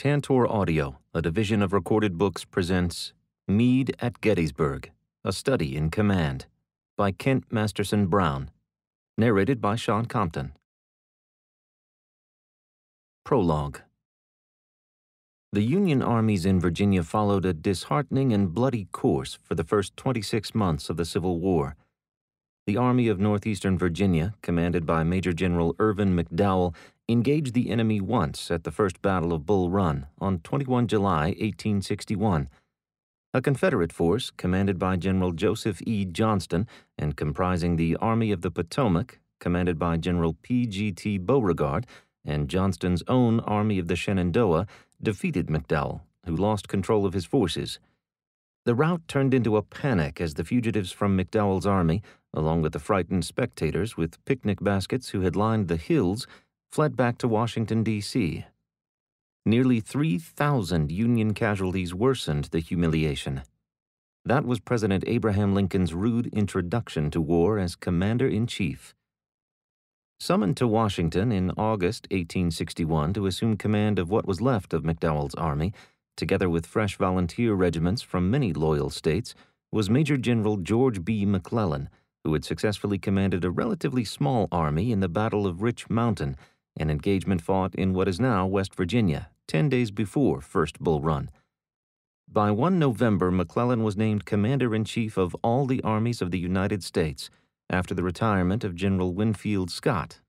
Tantor Audio, a division of Recorded Books, presents Meade at Gettysburg, A Study in Command, by Kent Masterson Brown, narrated by Shawn Compton. Prologue. The Union armies in Virginia followed a disheartening and bloody course for the first 26 months of the Civil War. The Army of Northeastern Virginia, commanded by Major General Irvin McDowell, engaged the enemy once at the First Battle of Bull Run on 21 July 1861. A Confederate force, commanded by General Joseph E. Johnston and comprising the Army of the Potomac, commanded by General P.G.T. Beauregard, and Johnston's own Army of the Shenandoah, defeated McDowell, who lost control of his forces. The rout turned into a panic as the fugitives from McDowell's army, along with the frightened spectators with picnic baskets who had lined the hills, fled back to Washington, D.C. Nearly 3,000 Union casualties worsened the humiliation. That was President Abraham Lincoln's rude introduction to war as Commander-in-Chief. Summoned to Washington in August 1861 to assume command of what was left of McDowell's army, together with fresh volunteer regiments from many loyal states, was Major General George B. McClellan, who had successfully commanded a relatively small army in the Battle of Rich Mountain, an engagement fought in what is now West Virginia, 10 days before First Bull Run. By 1 November, McClellan was named Commander-in-Chief of all the armies of the United States, after the retirement of General Winfield Scott.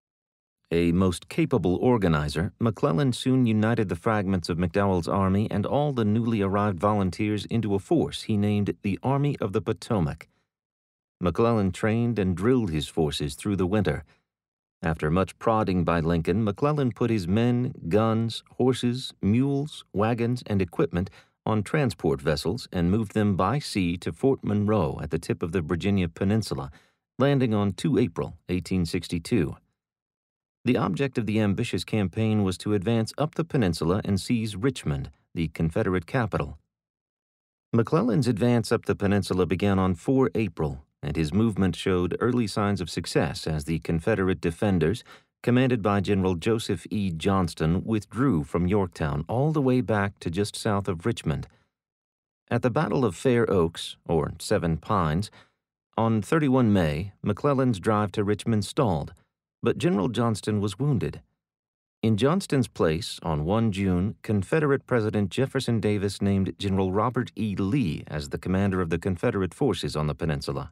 A most capable organizer, McClellan soon united the fragments of McDowell's army and all the newly arrived volunteers into a force he named the Army of the Potomac. McClellan trained and drilled his forces through the winter. After much prodding by Lincoln, McClellan put his men, guns, horses, mules, wagons, and equipment on transport vessels and moved them by sea to Fort Monroe at the tip of the Virginia Peninsula, landing on 2 April 1862. The object of the ambitious campaign was to advance up the peninsula and seize Richmond, the Confederate capital. McClellan's advance up the peninsula began on 4 April, and his movement showed early signs of success as the Confederate defenders, commanded by General Joseph E. Johnston, withdrew from Yorktown all the way back to just south of Richmond. At the Battle of Fair Oaks, or Seven Pines, on 31 May, McClellan's drive to Richmond stalled, but General Johnston was wounded. In Johnston's place, on 1 June, Confederate President Jefferson Davis named General Robert E. Lee as the commander of the Confederate forces on the peninsula.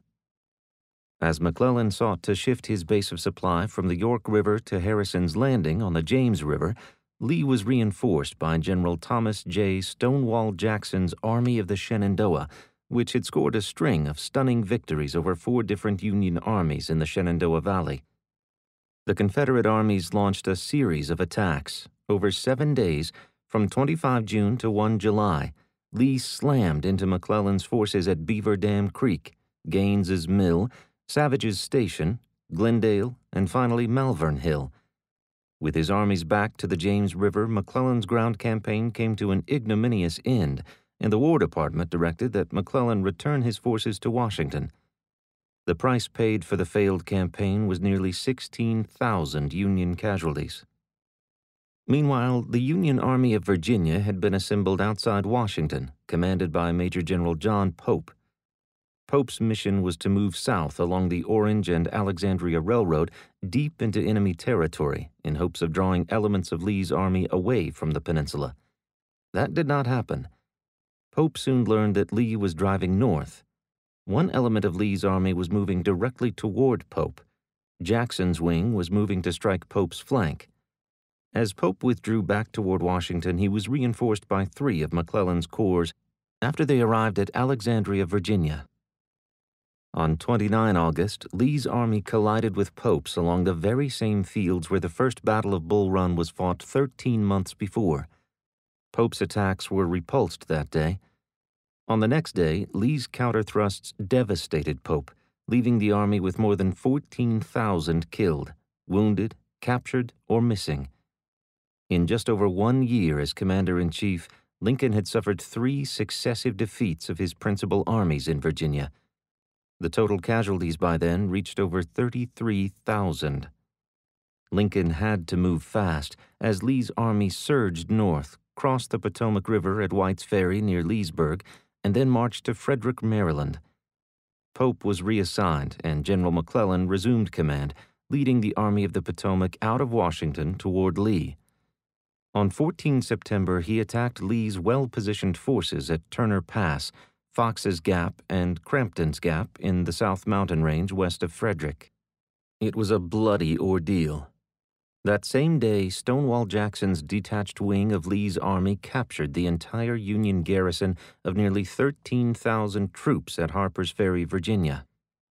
As McClellan sought to shift his base of supply from the York River to Harrison's Landing on the James River, Lee was reinforced by General Thomas J. Stonewall Jackson's Army of the Shenandoah, which had scored a string of stunning victories over 4 different Union armies in the Shenandoah Valley. The Confederate armies launched a series of attacks. Over 7 days, from 25 June to 1 July, Lee slammed into McClellan's forces at Beaver Dam Creek, Gaines's Mill, Savage's Station, Glendale, and finally Malvern Hill. With his armies back to the James River, McClellan's ground campaign came to an ignominious end, and the War Department directed that McClellan return his forces to Washington. The price paid for the failed campaign was nearly 16,000 Union casualties. Meanwhile, the Union Army of Virginia had been assembled outside Washington, commanded by Major General John Pope. Pope's mission was to move south along the Orange and Alexandria Railroad deep into enemy territory in hopes of drawing elements of Lee's army away from the peninsula. That did not happen. Pope soon learned that Lee was driving north. One element of Lee's army was moving directly toward Pope. Jackson's wing was moving to strike Pope's flank. As Pope withdrew back toward Washington, he was reinforced by 3 of McClellan's corps after they arrived at Alexandria, Virginia. On 29 August, Lee's army collided with Pope's along the very same fields where the First Battle of Bull Run was fought 13 months before. Pope's attacks were repulsed that day. On the next day, Lee's counter-thrusts devastated Pope, leaving the army with more than 14,000 killed, wounded, captured, or missing. In just over 1 year as Commander-in-Chief, Lincoln had suffered 3 successive defeats of his principal armies in Virginia. The total casualties by then reached over 33,000. Lincoln had to move fast as Lee's army surged north, crossed the Potomac River at White's Ferry near Leesburg, and then marched to Frederick, Maryland. Pope was reassigned, and General McClellan resumed command, leading the Army of the Potomac out of Washington toward Lee. On 14 September, he attacked Lee's well-positioned forces at Turner Pass, Fox's Gap, and Crampton's Gap in the South Mountain Range west of Frederick. It was a bloody ordeal. That same day, Stonewall Jackson's detached wing of Lee's army captured the entire Union garrison of nearly 13,000 troops at Harper's Ferry, Virginia.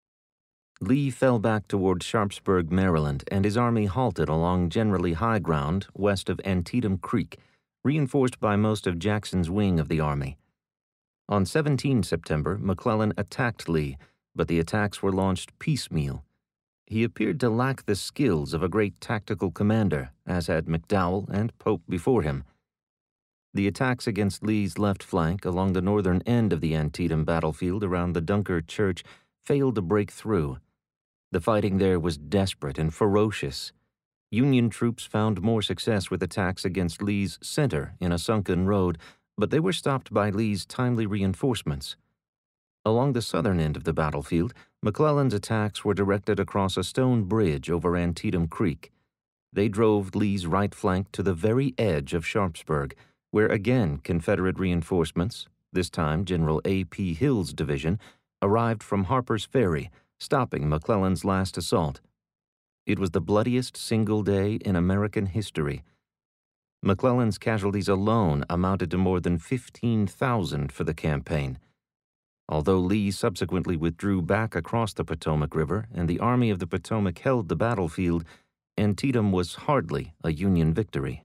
Lee fell back toward Sharpsburg, Maryland, and his army halted along generally high ground west of Antietam Creek, reinforced by most of Jackson's wing of the army. On 17 September, McClellan attacked Lee, but the attacks were launched piecemeal. He appeared to lack the skills of a great tactical commander, as had McDowell and Pope before him. The attacks against Lee's left flank along the northern end of the Antietam battlefield around the Dunker Church failed to break through. The fighting there was desperate and ferocious. Union troops found more success with attacks against Lee's center in a sunken road, but they were stopped by Lee's timely reinforcements. Along the southern end of the battlefield, McClellan's attacks were directed across a stone bridge over Antietam Creek. They drove Lee's right flank to the very edge of Sharpsburg, where again Confederate reinforcements, this time General A.P. Hill's division, arrived from Harper's Ferry, stopping McClellan's last assault. It was the bloodiest single day in American history. McClellan's casualties alone amounted to more than 15,000 for the campaign. Although Lee subsequently withdrew back across the Potomac River and the Army of the Potomac held the battlefield, Antietam was hardly a Union victory.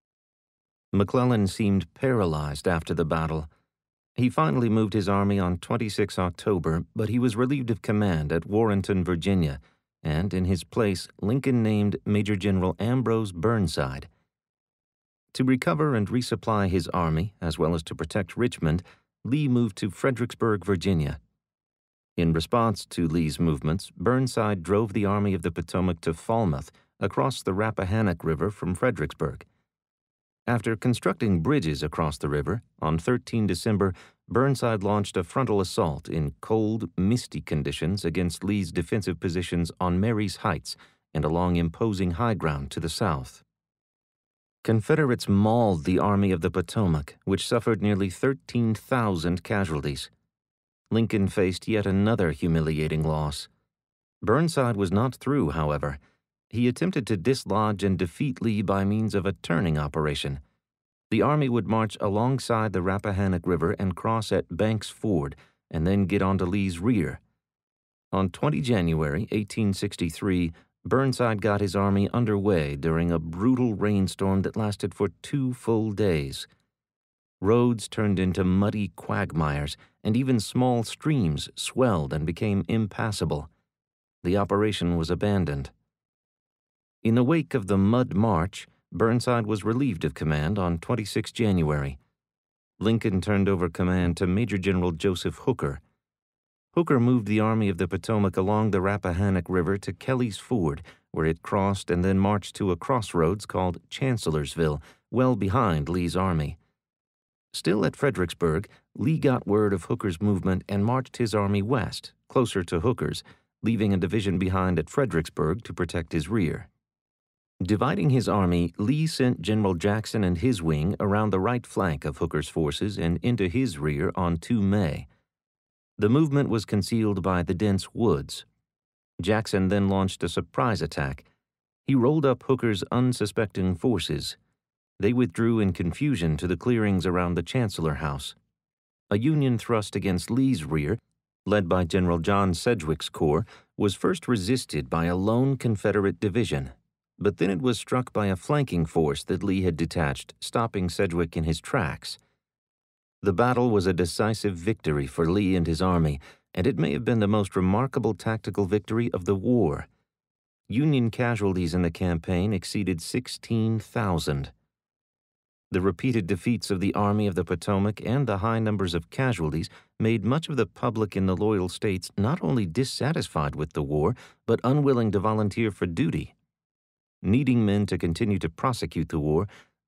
McClellan seemed paralyzed after the battle. He finally moved his army on 26 October, but he was relieved of command at Warrenton, Virginia, and in his place Lincoln named Major General Ambrose Burnside. To recover and resupply his army, as well as to protect Richmond, Lee moved to Fredericksburg, Virginia. In response to Lee's movements, Burnside drove the Army of the Potomac to Falmouth, across the Rappahannock River from Fredericksburg. After constructing bridges across the river, on 13 December, Burnside launched a frontal assault in cold, misty conditions against Lee's defensive positions on Mary's Heights and along imposing high ground to the south. Confederates mauled the Army of the Potomac, which suffered nearly 13,000 casualties. Lincoln faced yet another humiliating loss. Burnside was not through, however. He attempted to dislodge and defeat Lee by means of a turning operation. The army would march alongside the Rappahannock River and cross at Banks Ford, and then get onto Lee's rear. On 20 January 1863, Burnside got his army underway during a brutal rainstorm that lasted for 2 full days. Roads turned into muddy quagmires, and even small streams swelled and became impassable. The operation was abandoned. In the wake of the Mud March, Burnside was relieved of command on 26 January. Lincoln turned over command to Major General Joseph Hooker. Hooker moved the Army of the Potomac along the Rappahannock River to Kelly's Ford, where it crossed and then marched to a crossroads called Chancellorsville, well behind Lee's army. Still at Fredericksburg, Lee got word of Hooker's movement and marched his army west, closer to Hooker's, leaving a division behind at Fredericksburg to protect his rear. Dividing his army, Lee sent General Jackson and his wing around the right flank of Hooker's forces and into his rear on 2 May. The movement was concealed by the dense woods. Jackson then launched a surprise attack. He rolled up Hooker's unsuspecting forces. They withdrew in confusion to the clearings around the Chancellor House. A Union thrust against Lee's rear, led by General John Sedgwick's corps, was first resisted by a lone Confederate division, but then it was struck by a flanking force that Lee had detached, stopping Sedgwick in his tracks. The battle was a decisive victory for Lee and his army, and it may have been the most remarkable tactical victory of the war. Union casualties in the campaign exceeded 16,000. The repeated defeats of the Army of the Potomac and the high numbers of casualties made much of the public in the loyal states not only dissatisfied with the war, but unwilling to volunteer for duty. Needing men to continue to prosecute the war,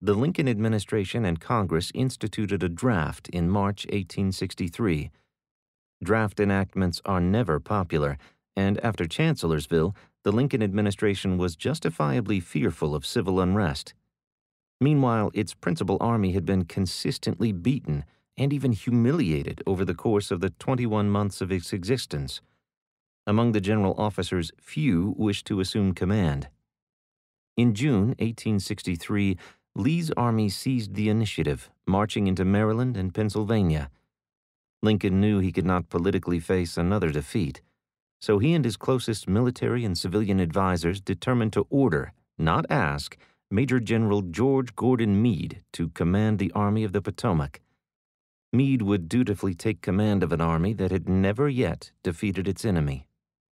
the Lincoln administration and Congress instituted a draft in March 1863. Draft enactments are never popular, and after Chancellorsville, the Lincoln administration was justifiably fearful of civil unrest. Meanwhile, its principal army had been consistently beaten and even humiliated over the course of the 21 months of its existence. Among the general officers, few wished to assume command. In June 1863, Lee's army seized the initiative, marching into Maryland and Pennsylvania. Lincoln knew he could not politically face another defeat, so he and his closest military and civilian advisers determined to order, not ask, Major General George Gordon Meade to command the Army of the Potomac. Meade would dutifully take command of an army that had never yet defeated its enemy.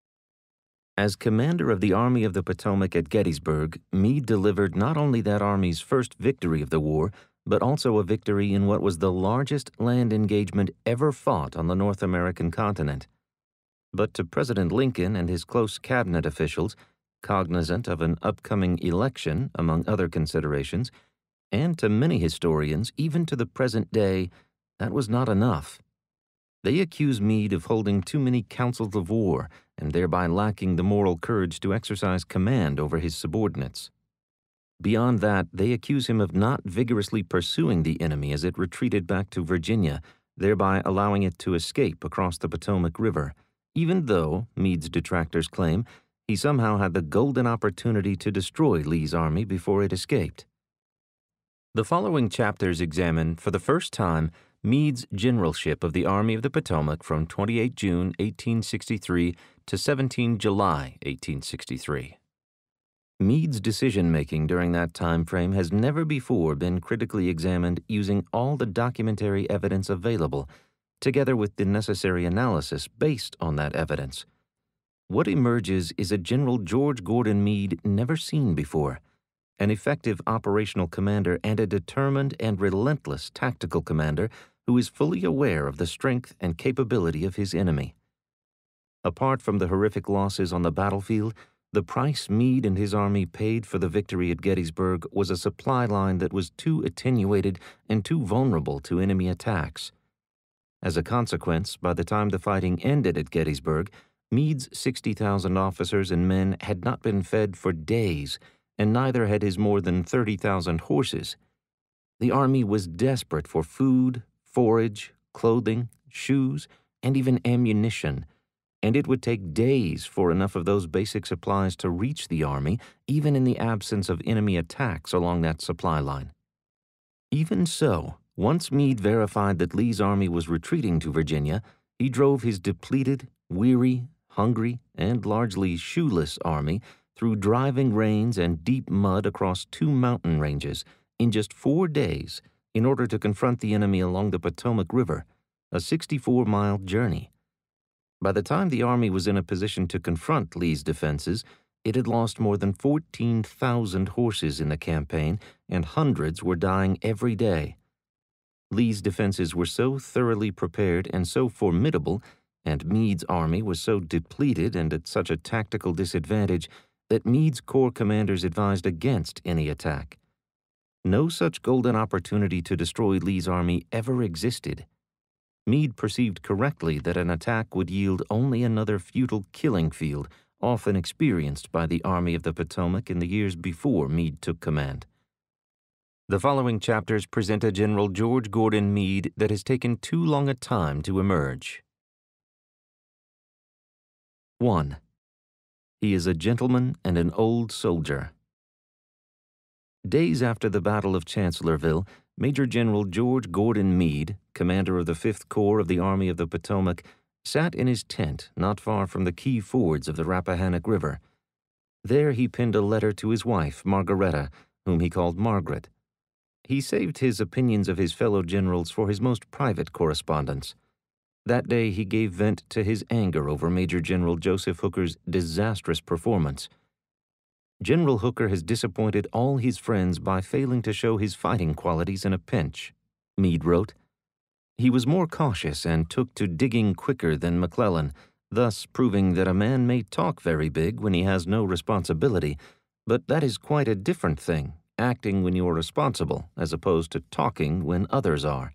As commander of the Army of the Potomac at Gettysburg, Meade delivered not only that army's first victory of the war, but also a victory in what was the largest land engagement ever fought on the North American continent. But to President Lincoln and his close cabinet officials, cognizant of an upcoming election, among other considerations, and to many historians, even to the present day, that was not enough. They accuse Meade of holding too many councils of war and thereby lacking the moral courage to exercise command over his subordinates. Beyond that, they accuse him of not vigorously pursuing the enemy as it retreated back to Virginia, thereby allowing it to escape across the Potomac River, even though, Meade's detractors claim, he somehow had the golden opportunity to destroy Lee's army before it escaped. The following chapters examine, for the first time, Meade's generalship of the Army of the Potomac from 28 June 1863 to 17 July 1863. Meade's decision-making during that time frame has never before been critically examined using all the documentary evidence available, together with the necessary analysis based on that evidence. What emerges is a General George Gordon Meade never seen before, an effective operational commander and a determined and relentless tactical commander who is fully aware of the strength and capability of his enemy. Apart from the horrific losses on the battlefield, the price Meade and his army paid for the victory at Gettysburg was a supply line that was too attenuated and too vulnerable to enemy attacks. As a consequence, by the time the fighting ended at Gettysburg, Meade's 60,000 officers and men had not been fed for days, and neither had his more than 30,000 horses. The army was desperate for food, forage, clothing, shoes, and even ammunition, and it would take days for enough of those basic supplies to reach the army, even in the absence of enemy attacks along that supply line. Even so, once Meade verified that Lee's army was retreating to Virginia, he drove his depleted, weary, hungry, and largely shoeless army through driving rains and deep mud across 2 mountain ranges in just 4 days in order to confront the enemy along the Potomac River, a 64-mile journey. By the time the army was in a position to confront Lee's defenses, it had lost more than 14,000 horses in the campaign, and hundreds were dying every day. Lee's defenses were so thoroughly prepared and so formidable, and Meade's army was so depleted and at such a tactical disadvantage that Meade's corps commanders advised against any attack. No such golden opportunity to destroy Lee's army ever existed. Meade perceived correctly that an attack would yield only another futile killing field, often experienced by the Army of the Potomac in the years before Meade took command. The following chapters present a General George Gordon Meade that has taken too long a time to emerge. 1. He is a gentleman and an old soldier. Days after the Battle of Chancellorsville, Major General George Gordon Meade, commander of the 5th Corps of the Army of the Potomac, sat in his tent not far from the key fords of the Rappahannock River. There he penned a letter to his wife, Margaretta, whom he called Margaret. He saved his opinions of his fellow generals for his most private correspondence. That day he gave vent to his anger over Major General Joseph Hooker's disastrous performance. General Hooker has disappointed all his friends by failing to show his fighting qualities in a pinch, Meade wrote. He was more cautious and took to digging quicker than McClellan, thus proving that a man may talk very big when he has no responsibility, but that is quite a different thing, acting when you're responsible as opposed to talking when others are.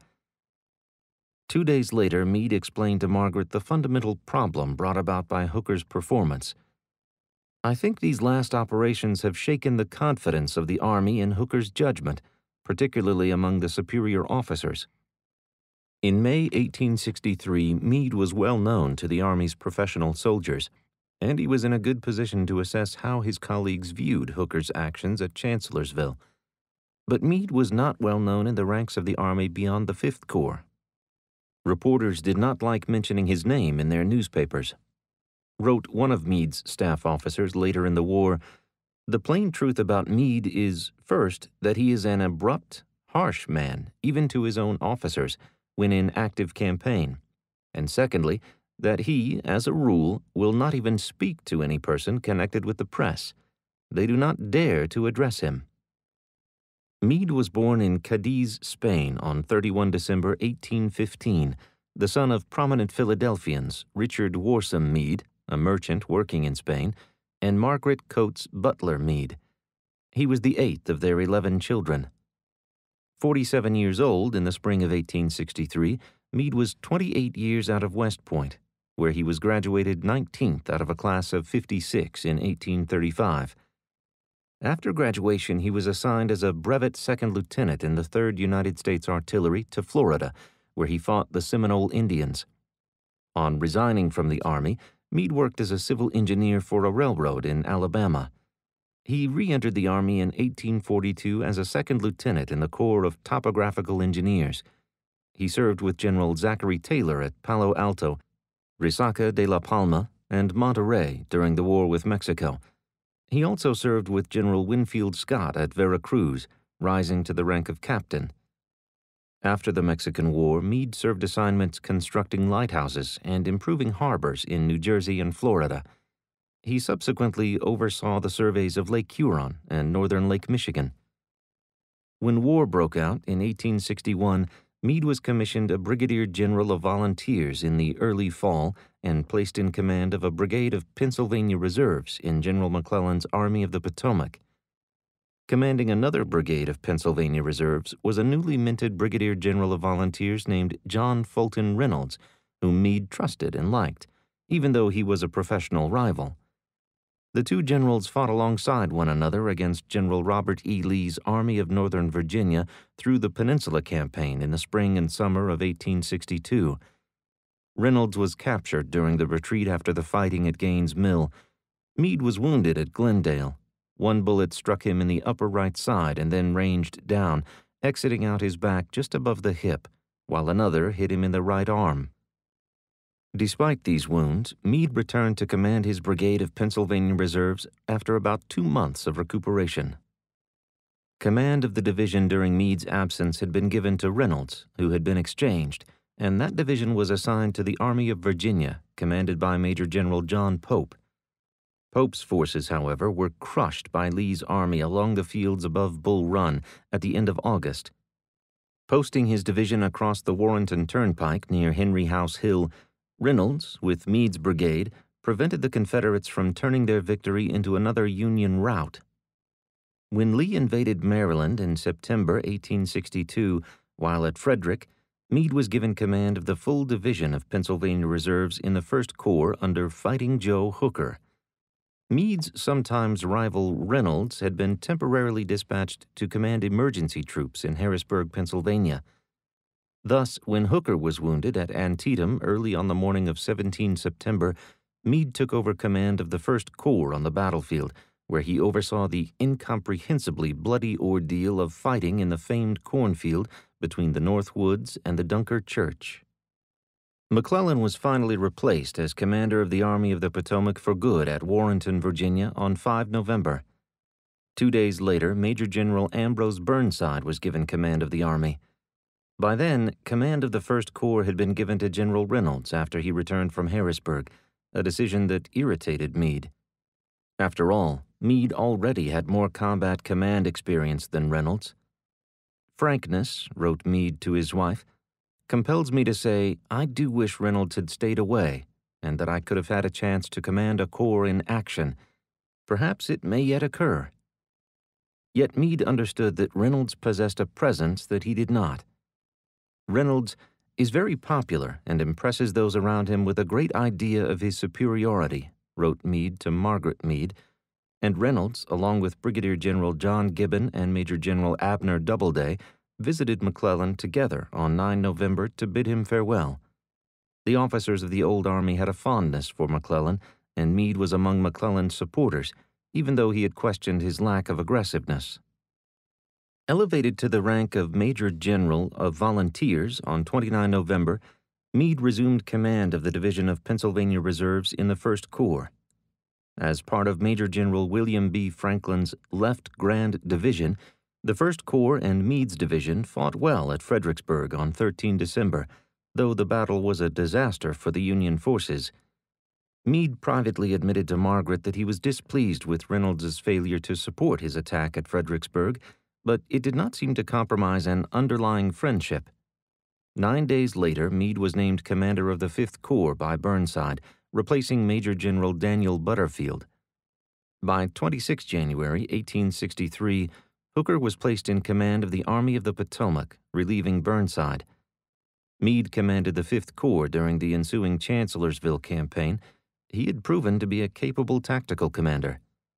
2 days later, Meade explained to Margaret the fundamental problem brought about by Hooker's performance. "I think these last operations have shaken the confidence of the Army in Hooker's judgment, particularly among the superior officers." In May 1863, Meade was well known to the Army's professional soldiers, and he was in a good position to assess how his colleagues viewed Hooker's actions at Chancellorsville. But Meade was not well known in the ranks of the Army beyond the Fifth Corps. Reporters did not like mentioning his name in their newspapers. Wrote one of Meade's staff officers later in the war, "The plain truth about Meade is, first, that he is an abrupt, harsh man, even to his own officers, when in active campaign, and secondly, that he, as a rule, will not even speak to any person connected with the press. They do not dare to address him." Meade was born in Cadiz, Spain, on 31 December 1815, the son of prominent Philadelphians Richard Warsom Meade, a merchant working in Spain, and Margaret Coates Butler Meade. He was the eighth of their 11 children. 47 years old in the spring of 1863, Meade was 28 years out of West Point, where he was graduated 19th out of a class of 56 in 1835. After graduation, he was assigned as a brevet second lieutenant in the 3rd United States Artillery to Florida, where he fought the Seminole Indians. On resigning from the Army, Meade worked as a civil engineer for a railroad in Alabama. He re-entered the Army in 1842 as a second lieutenant in the Corps of Topographical Engineers. He served with General Zachary Taylor at Palo Alto, Resaca de la Palma, and Monterey during the war with Mexico. He also served with General Winfield Scott at Veracruz, rising to the rank of captain. After the Mexican War, Meade served assignments constructing lighthouses and improving harbors in New Jersey and Florida. He subsequently oversaw the surveys of Lake Huron and northern Lake Michigan. When war broke out in 1861, Meade was commissioned a brigadier general of volunteers in the early fall and placed in command of a brigade of Pennsylvania Reserves in General McClellan's Army of the Potomac. Commanding another brigade of Pennsylvania Reserves was a newly minted brigadier general of volunteers named John Fulton Reynolds, whom Meade trusted and liked, even though he was a professional rival. The two generals fought alongside one another against General Robert E. Lee's Army of Northern Virginia through the Peninsula Campaign in the spring and summer of 1862. Reynolds was captured during the retreat after the fighting at Gaines' Mill. Meade was wounded at Glendale. One bullet struck him in the upper right side and then ranged down, exiting out his back just above the hip, while another hit him in the right arm. Despite these wounds, Meade returned to command his brigade of Pennsylvania Reserves after about 2 months of recuperation. Command of the division during Meade's absence had been given to Reynolds, who had been exchanged, and that division was assigned to the Army of Virginia, commanded by Major General John Pope. Pope's forces, however, were crushed by Lee's army along the fields above Bull Run at the end of August. Posting his division across the Warrenton Turnpike near Henry House Hill, Reynolds, with Meade's brigade, prevented the Confederates from turning their victory into another Union rout. When Lee invaded Maryland in September 1862, while at Frederick, Meade was given command of the full division of Pennsylvania Reserves in the 1st Corps under Fighting Joe Hooker. Meade's sometimes rival Reynolds had been temporarily dispatched to command emergency troops in Harrisburg, Pennsylvania. Thus, when Hooker was wounded at Antietam early on the morning of 17 September, Meade took over command of the 1st Corps on the battlefield, where he oversaw the incomprehensibly bloody ordeal of fighting in the famed cornfield between the North Woods and the Dunker Church. McClellan was finally replaced as commander of the Army of the Potomac for good at Warrenton, Virginia, on 5 November. 2 days later, Major General Ambrose Burnside was given command of the Army. By then, command of the 1st Corps had been given to General Reynolds after he returned from Harrisburg, a decision that irritated Meade. After all, Meade already had more combat command experience than Reynolds. "Frankness," wrote Meade to his wife, "compels me to say I do wish Reynolds had stayed away, and that I could have had a chance to command a corps in action. Perhaps it may yet occur." Yet Meade understood that Reynolds possessed a presence that he did not. Reynolds is very popular and impresses those around him with a great idea of his superiority, wrote Meade to Margaret Meade, and Reynolds, along with Brigadier General John Gibbon and Major General Abner Doubleday, visited McClellan together on 9 November to bid him farewell. The officers of the old army had a fondness for McClellan, and Meade was among McClellan's supporters, even though he had questioned his lack of aggressiveness. Elevated to the rank of Major General of Volunteers on 29 November, Meade resumed command of the Division of Pennsylvania Reserves in the 1st Corps. As part of Major General William B. Franklin's Left Grand Division, the 1st Corps and Meade's division fought well at Fredericksburg on 13 December, though the battle was a disaster for the Union forces. Meade privately admitted to Margaret that he was displeased with Reynolds's failure to support his attack at Fredericksburg, but it did not seem to compromise an underlying friendship. 9 days later, Meade was named commander of the 5th Corps by Burnside, replacing Major General Daniel Butterfield. By 26 January 1863, Hooker was placed in command of the Army of the Potomac, relieving Burnside. Meade commanded the 5th Corps during the ensuing Chancellorsville campaign. He had proven to be a capable tactical commander.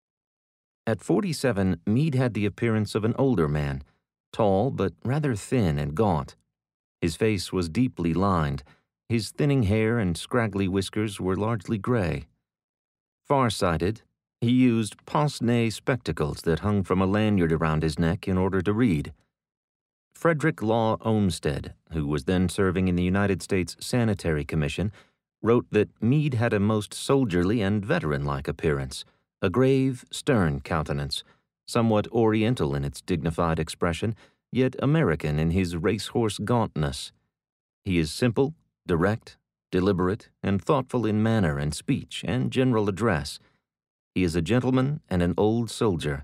At 47, Meade had the appearance of an older man, tall but rather thin and gaunt. His face was deeply lined. His thinning hair and scraggly whiskers were largely gray. Far-sighted, he used pince-nez spectacles that hung from a lanyard around his neck in order to read. Frederick Law Olmsted, who was then serving in the United States Sanitary Commission, wrote that Meade had a most soldierly and veteran-like appearance, a grave, stern countenance, somewhat oriental in its dignified expression, yet American in his racehorse gauntness. He is simple, direct, deliberate, and thoughtful in manner and speech and general address. He is a gentleman and an old soldier.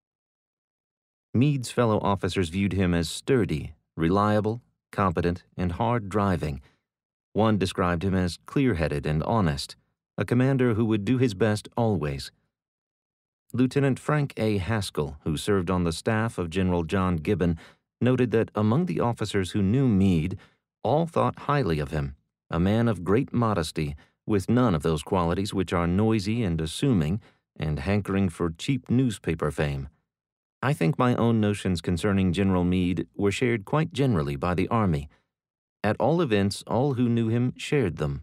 Meade's fellow officers viewed him as sturdy, reliable, competent, and hard driving. One described him as clear-headed and honest, a commander who would do his best always. Lieutenant Frank A. Haskell, who served on the staff of General John Gibbon, noted that among the officers who knew Meade, all thought highly of him, a man of great modesty, with none of those qualities which are noisy and assuming, and hankering for cheap newspaper fame. I think my own notions concerning General Meade were shared quite generally by the Army. At all events, all who knew him shared them.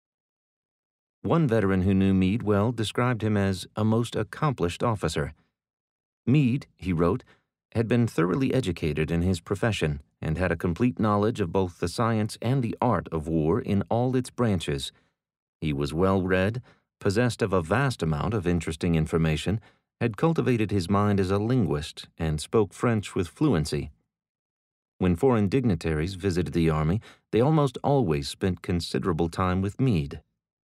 One veteran who knew Meade well described him as a most accomplished officer. Meade, he wrote, had been thoroughly educated in his profession and had a complete knowledge of both the science and the art of war in all its branches. He was well-read, possessed of a vast amount of interesting information, had cultivated his mind as a linguist, and spoke French with fluency. When foreign dignitaries visited the Army, they almost always spent considerable time with Meade.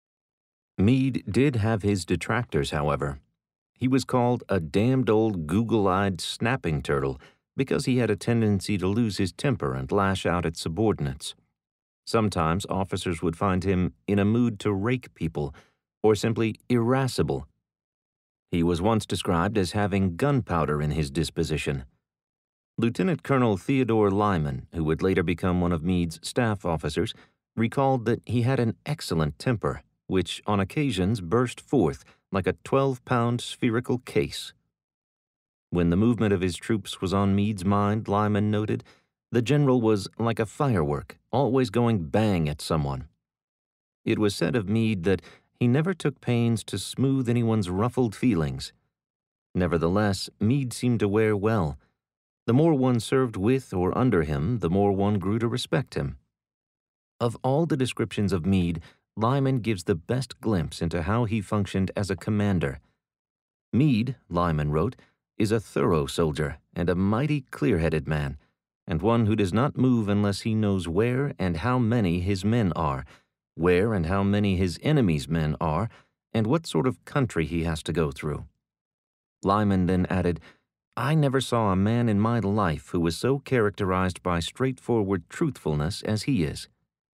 Meade did have his detractors, however. He was called a damned old google-eyed snapping turtle because he had a tendency to lose his temper and lash out at subordinates. Sometimes officers would find him in a mood to rake people, or simply irascible. He was once described as having gunpowder in his disposition. Lieutenant Colonel Theodore Lyman, who would later become one of Meade's staff officers, recalled that he had an excellent temper, which on occasions burst forth like a 12-pound spherical case. When the movement of his troops was on Meade's mind, Lyman noted, the general was like a firework, always going bang at someone. It was said of Meade that he never took pains to smooth anyone's ruffled feelings. Nevertheless, Meade seemed to wear well. The more one served with or under him, the more one grew to respect him. Of all the descriptions of Meade, Lyman gives the best glimpse into how he functioned as a commander. Meade, Lyman wrote, is a thorough soldier and a mighty clear-headed man, and one who does not move unless he knows where and how many his men are, where and how many his enemies' men are, and what sort of country he has to go through. Lyman then added, I never saw a man in my life who was so characterized by straightforward truthfulness as he is.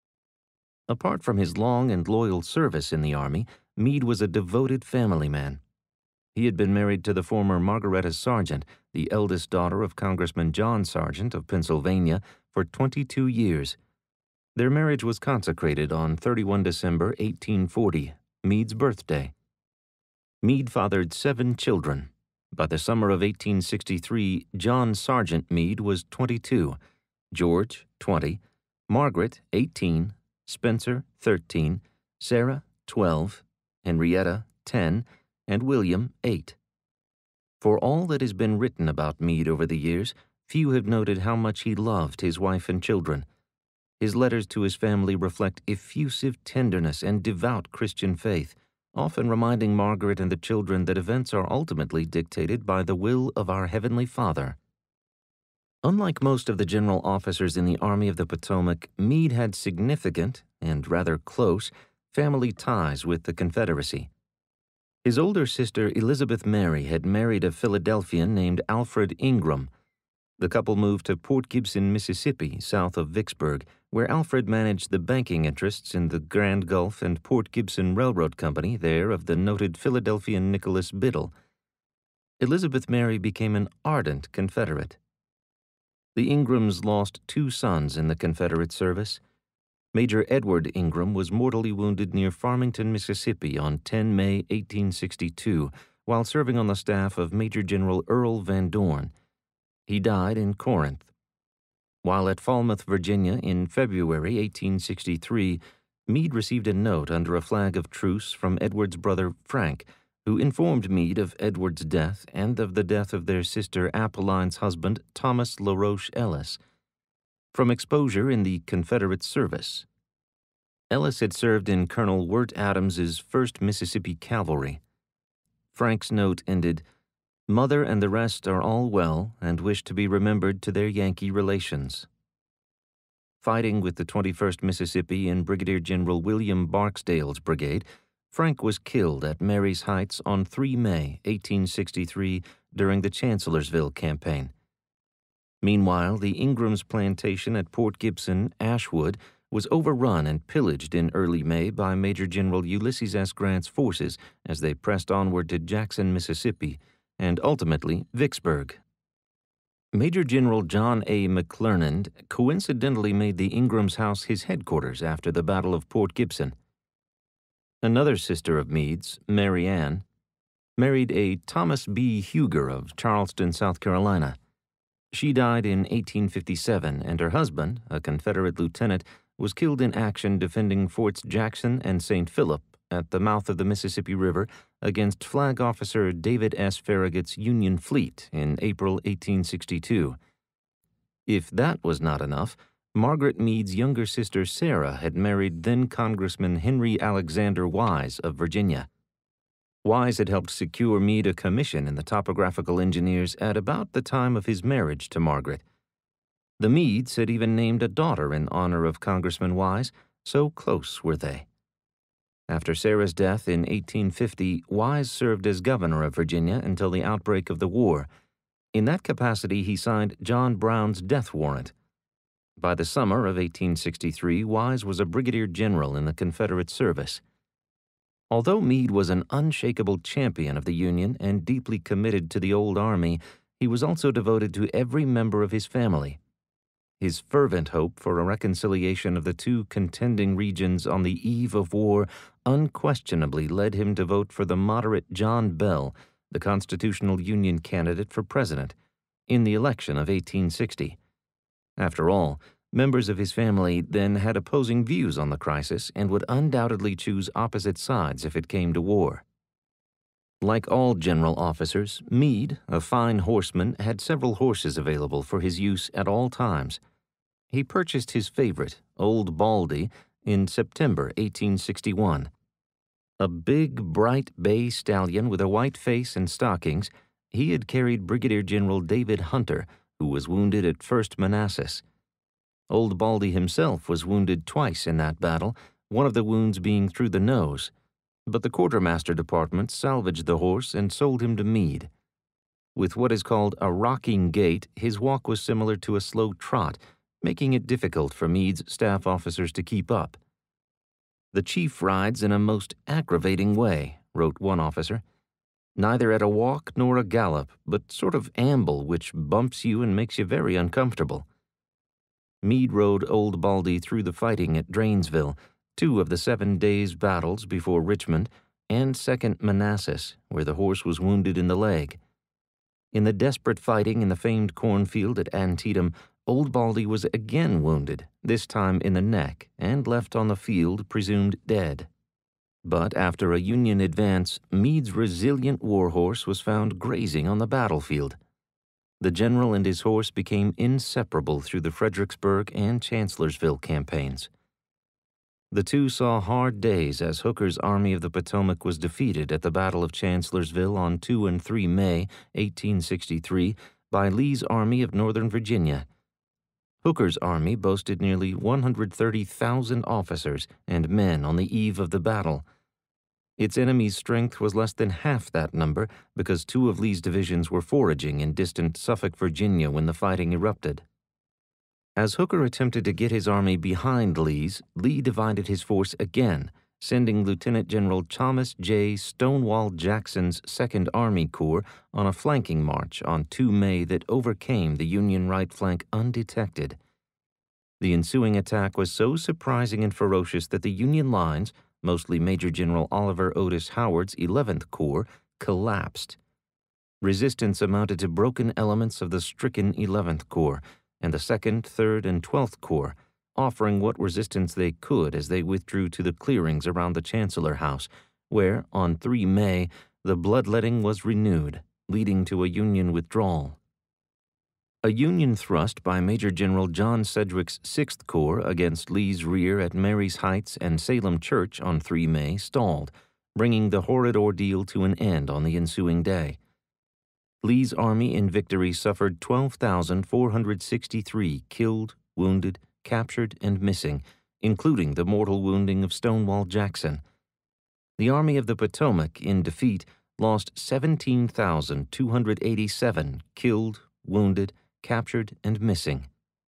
Apart from his long and loyal service in the Army, Meade was a devoted family man. He had been married to the former Margaretta Sargent, the eldest daughter of Congressman John Sargent of Pennsylvania, for 22 years. Their marriage was consecrated on 31 December 1840, Meade's birthday. Meade fathered 7 children. By the summer of 1863, John Sargent Meade was 22, George, 20, Margaret, 18, Spencer, 13, Sarah, 12, Henrietta, 10, and William, 8. For all that has been written about Meade over the years, few have noted how much he loved his wife and children. His letters to his family reflect effusive tenderness and devout Christian faith, often reminding Margaret and the children that events are ultimately dictated by the will of our Heavenly Father. Unlike most of the general officers in the Army of the Potomac, Meade had significant, and rather close, family ties with the Confederacy. His older sister Elizabeth Mary had married a Philadelphian named Alfred Ingram. The couple moved to Port Gibson, Mississippi, south of Vicksburg, where Alfred managed the banking interests in the Grand Gulf and Port Gibson Railroad Company there of the noted Philadelphian Nicholas Biddle. Elizabeth Mary became an ardent Confederate. The Ingrams lost 2 sons in the Confederate service. Major Edward Ingram was mortally wounded near Farmington, Mississippi on 10 May 1862 while serving on the staff of Major General Earl Van Dorn. He died in Corinth. While at Falmouth, Virginia in February 1863, Meade received a note under a flag of truce from Edward's brother Frank, who informed Meade of Edward's death and of the death of their sister Appolline's husband, Thomas LaRoche Ellis, from exposure in the Confederate service. Ellis had served in Colonel Wirt Adams's 1st Mississippi Cavalry. Frank's note ended, "Mother and the rest are all well and wish to be remembered to their Yankee relations." Fighting with the 21st Mississippi in Brigadier General William Barksdale's brigade, Frank was killed at Mary's Heights on 3 May 1863 during the Chancellorsville Campaign. Meanwhile, the Ingrams' plantation at Port Gibson, Ashwood, was overrun and pillaged in early May by Major General Ulysses S. Grant's forces as they pressed onward to Jackson, Mississippi, and ultimately Vicksburg. Major General John A. McClernand coincidentally made the Ingrams' house his headquarters after the Battle of Port Gibson. Another sister of Meade's, Mary Ann, married a Thomas B. Huger of Charleston, South Carolina. She died in 1857, and her husband, a Confederate lieutenant, was killed in action defending Forts Jackson and St. Philip at the mouth of the Mississippi River against Flag Officer David S. Farragut's Union fleet in April 1862. If that was not enough, Margaret Meade's younger sister Sarah had married then-Congressman Henry Alexander Wise of Virginia. Wise had helped secure Meade a commission in the Topographical Engineers at about the time of his marriage to Margaret. The Meades had even named a daughter in honor of Congressman Wise, so close were they. After Sarah's death in 1850, Wise served as governor of Virginia until the outbreak of the war. In that capacity, he signed John Brown's death warrant. By the summer of 1863, Wise was a brigadier general in the Confederate service. Although Meade was an unshakable champion of the Union and deeply committed to the old Army, he was also devoted to every member of his family. His fervent hope for a reconciliation of the 2 contending regions on the eve of war unquestionably led him to vote for the moderate John Bell, the constitutional Union candidate for president, in the election of 1860. After all, members of his family then had opposing views on the crisis and would undoubtedly choose opposite sides if it came to war. Like all general officers, Meade, a fine horseman, had several horses available for his use at all times. He purchased his favorite, Old Baldy, in September 1861. A big, bright bay stallion with a white face and stockings, he had carried Brigadier General David Hunter, who was wounded at First Manassas. Old Baldy himself was wounded twice in that battle, one of the wounds being through the nose, but the quartermaster department salvaged the horse and sold him to Meade. With what is called a rocking gait, his walk was similar to a slow trot, making it difficult for Meade's staff officers to keep up. "The chief rides in a most aggravating way," wrote one officer. neither at a walk nor a gallop, but sort of amble which bumps you and makes you very uncomfortable. Meade rode Old Baldy through the fighting at Drainesville, 2 of the 7 days' battles before Richmond, and 2nd Manassas, where the horse was wounded in the leg. In the desperate fighting in the famed cornfield at Antietam, Old Baldy was again wounded, this time in the neck, and left on the field, presumed dead. But after a Union advance, Meade's resilient war horse was found grazing on the battlefield. The general and his horse became inseparable through the Fredericksburg and Chancellorsville campaigns. The two saw hard days as Hooker's Army of the Potomac was defeated at the Battle of Chancellorsville on 2 and 3 May 1863 by Lee's Army of Northern Virginia. Hooker's army boasted nearly 130,000 officers and men on the eve of the battle. Its enemy's strength was less than half that number because 2 of Lee's divisions were foraging in distant Suffolk, Virginia when the fighting erupted. As Hooker attempted to get his army behind Lee's, Lee divided his force again, sending Lieutenant General Thomas J. Stonewall Jackson's 2nd Army Corps on a flanking march on 2 May that overcame the Union right flank undetected. The ensuing attack was so surprising and ferocious that the Union lines, mostly Major General Oliver Otis Howard's 11th Corps, collapsed. Resistance amounted to broken elements of the stricken 11th Corps and the 2nd, 3rd, and 12th Corps, offering what resistance they could as they withdrew to the clearings around the Chancellor House, where, on 3 May, the bloodletting was renewed, leading to a Union withdrawal. A Union thrust by Major General John Sedgwick's 6th Corps against Lee's rear at Mary's Heights and Salem Church on 3 May stalled, bringing the horrid ordeal to an end on the ensuing day. Lee's army in victory suffered 12,463 killed, wounded, captured, and missing, including the mortal wounding of Stonewall Jackson. The Army of the Potomac, in defeat, lost 17,287 killed, wounded, captured, and missing.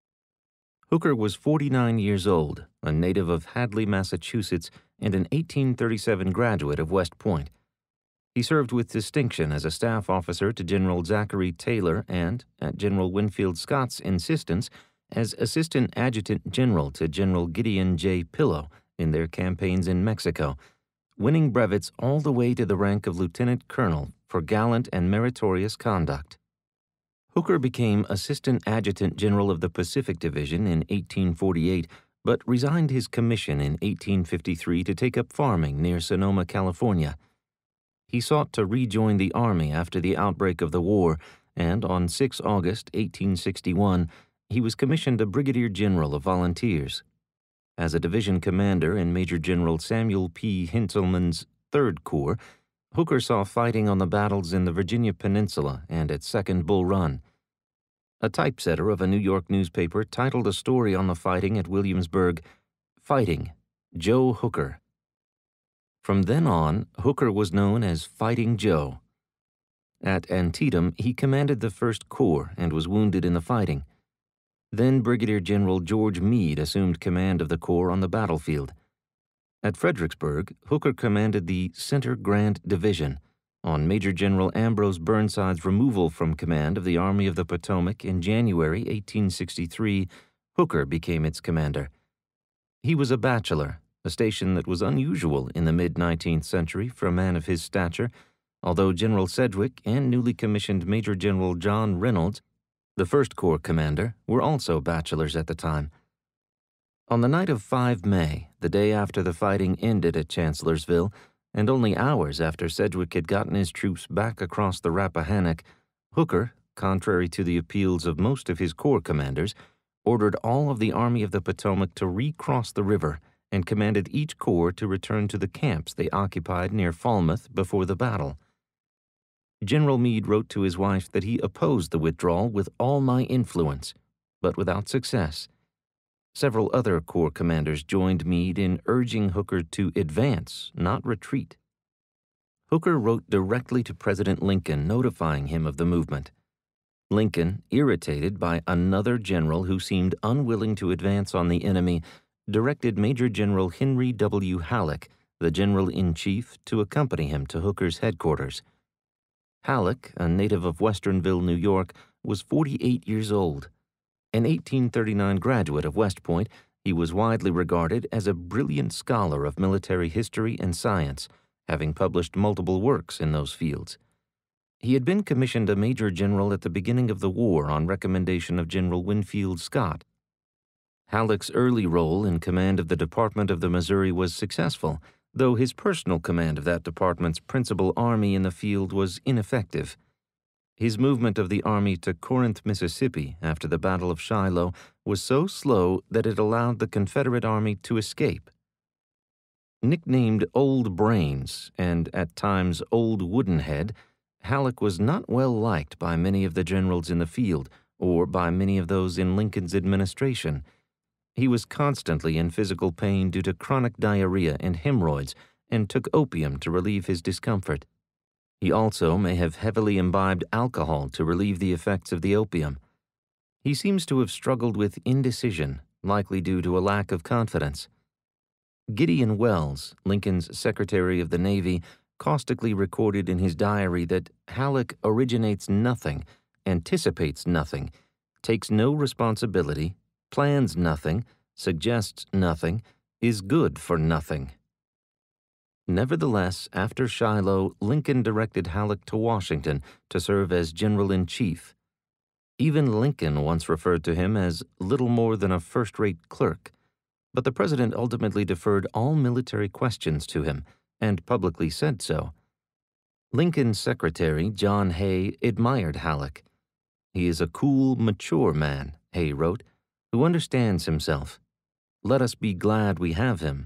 Hooker was 49 years old, a native of Hadley, Massachusetts, and an 1837 graduate of West Point. He served with distinction as a staff officer to General Zachary Taylor and, at General Winfield Scott's insistence, as Assistant Adjutant General to General Gideon J. Pillow in their campaigns in Mexico, winning brevets all the way to the rank of Lieutenant Colonel for gallant and meritorious conduct. Hooker became Assistant Adjutant General of the Pacific Division in 1848, but resigned his commission in 1853 to take up farming near Sonoma, California. He sought to rejoin the Army after the outbreak of the war, and on 6 August 1861, he was commissioned a Brigadier General of Volunteers. As a division commander in Major General Samuel P. Hinselman's 3rd Corps, Hooker saw fighting on the battles in the Virginia Peninsula and at Second Bull Run. A typesetter of a New York newspaper titled a story on the fighting at Williamsburg, "Fighting, Joe Hooker." From then on, Hooker was known as Fighting Joe. At Antietam, he commanded the 1st Corps and was wounded in the fighting. Then Brigadier General George Meade assumed command of the Corps on the battlefield. At Fredericksburg, Hooker commanded the Center Grand Division. On Major General Ambrose Burnside's removal from command of the Army of the Potomac in January 1863, Hooker became its commander. He was a bachelor, a station that was unusual in the mid-19th century for a man of his stature, although General Sedgwick and newly commissioned Major General John Reynolds, the 1st Corps commander, were also bachelors at the time. On the night of 5 May, the day after the fighting ended at Chancellorsville, and only hours after Sedgwick had gotten his troops back across the Rappahannock, Hooker, contrary to the appeals of most of his corps commanders, ordered all of the Army of the Potomac to recross the river and commanded each corps to return to the camps they occupied near Falmouth before the battle. General Meade wrote to his wife that he opposed the withdrawal with all my influence, but without success. Several other corps commanders joined Meade in urging Hooker to advance, not retreat. Hooker wrote directly to President Lincoln notifying him of the movement. Lincoln, irritated by another general who seemed unwilling to advance on the enemy, directed Major General Henry W. Halleck, the General-in-Chief, to accompany him to Hooker's headquarters. Halleck, a native of Westernville, New York, was 48 years old. An 1839 graduate of West Point, he was widely regarded as a brilliant scholar of military history and science, having published multiple works in those fields. He had been commissioned a major general at the beginning of the war on recommendation of General Winfield Scott. Halleck's early role in command of the Department of the Missouri was successful, though his personal command of that department's principal army in the field was ineffective. His movement of the army to Corinth, Mississippi, after the Battle of Shiloh, was so slow that it allowed the Confederate army to escape. Nicknamed Old Brains and, at times, Old Woodenhead, Halleck was not well liked by many of the generals in the field or by many of those in Lincoln's administration. He was constantly in physical pain due to chronic diarrhea and hemorrhoids and took opium to relieve his discomfort. He also may have heavily imbibed alcohol to relieve the effects of the opium. He seems to have struggled with indecision, likely due to a lack of confidence. Gideon Welles, Lincoln's Secretary of the Navy, caustically recorded in his diary that Halleck originates nothing, anticipates nothing, takes no responsibility, plans nothing, suggests nothing, is good for nothing. Nevertheless, after Shiloh, Lincoln directed Halleck to Washington to serve as General-in-Chief. Even Lincoln once referred to him as little more than a first-rate clerk, but the president ultimately deferred all military questions to him and publicly said so. Lincoln's secretary, John Hay, admired Halleck. "He is a cool, mature man," Hay wrote, "who understands himself. Let us be glad we have him."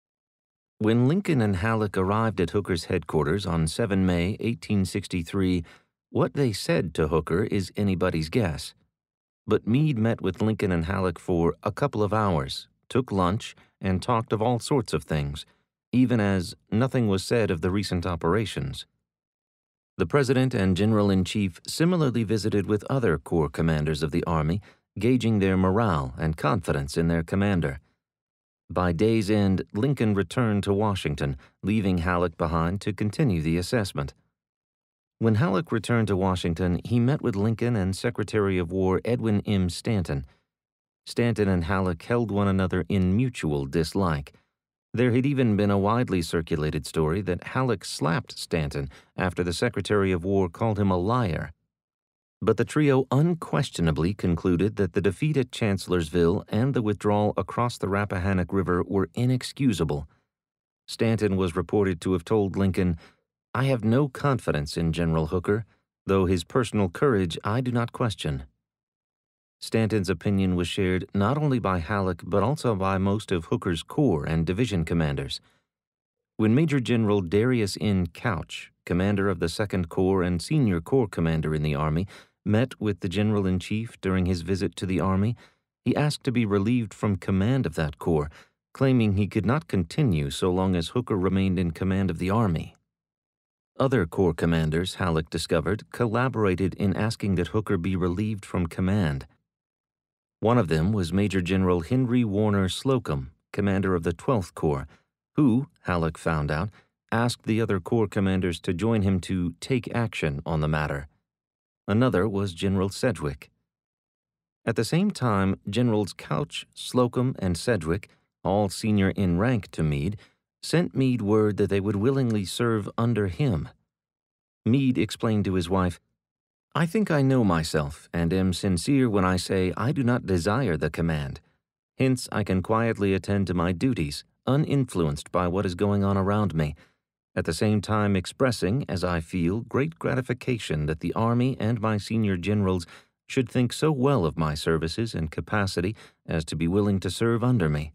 When Lincoln and Halleck arrived at Hooker's headquarters on 7 May 1863, what they said to Hooker is anybody's guess. But Meade met with Lincoln and Halleck for a couple of hours, took lunch, and talked of all sorts of things, even as nothing was said of the recent operations. The President and General-in-Chief similarly visited with other corps commanders of the Army, gauging their morale and confidence in their commander. By day's end, Lincoln returned to Washington, leaving Halleck behind to continue the assessment. When Halleck returned to Washington, he met with Lincoln and Secretary of War Edwin M. Stanton. Stanton and Halleck held one another in mutual dislike. There had even been a widely circulated story that Halleck slapped Stanton after the Secretary of War called him a liar. But the trio unquestionably concluded that the defeat at Chancellorsville and the withdrawal across the Rappahannock River were inexcusable. Stanton was reported to have told Lincoln, "I have no confidence in General Hooker, though his personal courage I do not question." Stanton's opinion was shared not only by Halleck but also by most of Hooker's corps and division commanders. When Major General Darius N. Couch, commander of the Second Corps and senior corps commander in the Army, met with the General-in-Chief during his visit to the Army, he asked to be relieved from command of that corps, claiming he could not continue so long as Hooker remained in command of the Army. Other corps commanders, Halleck discovered, collaborated in asking that Hooker be relieved from command. One of them was Major General Henry Warner Slocum, commander of the 12th Corps, who, Halleck found out, asked the other corps commanders to join him to take action on the matter. Another was General Sedgwick. At the same time, Generals Couch, Slocum, and Sedgwick, all senior in rank to Meade, sent Meade word that they would willingly serve under him. Meade explained to his wife, "I think I know myself and am sincere when I say I do not desire the command. Hence I can quietly attend to my duties, uninfluenced by what is going on around me, at the same time expressing, as I feel, great gratification that the Army and my senior generals should think so well of my services and capacity as to be willing to serve under me."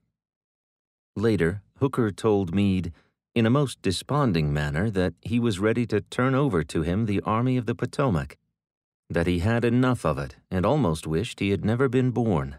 Later, Hooker told Meade, in a most desponding manner, that he was ready to turn over to him the Army of the Potomac, that he had enough of it and almost wished he had never been born.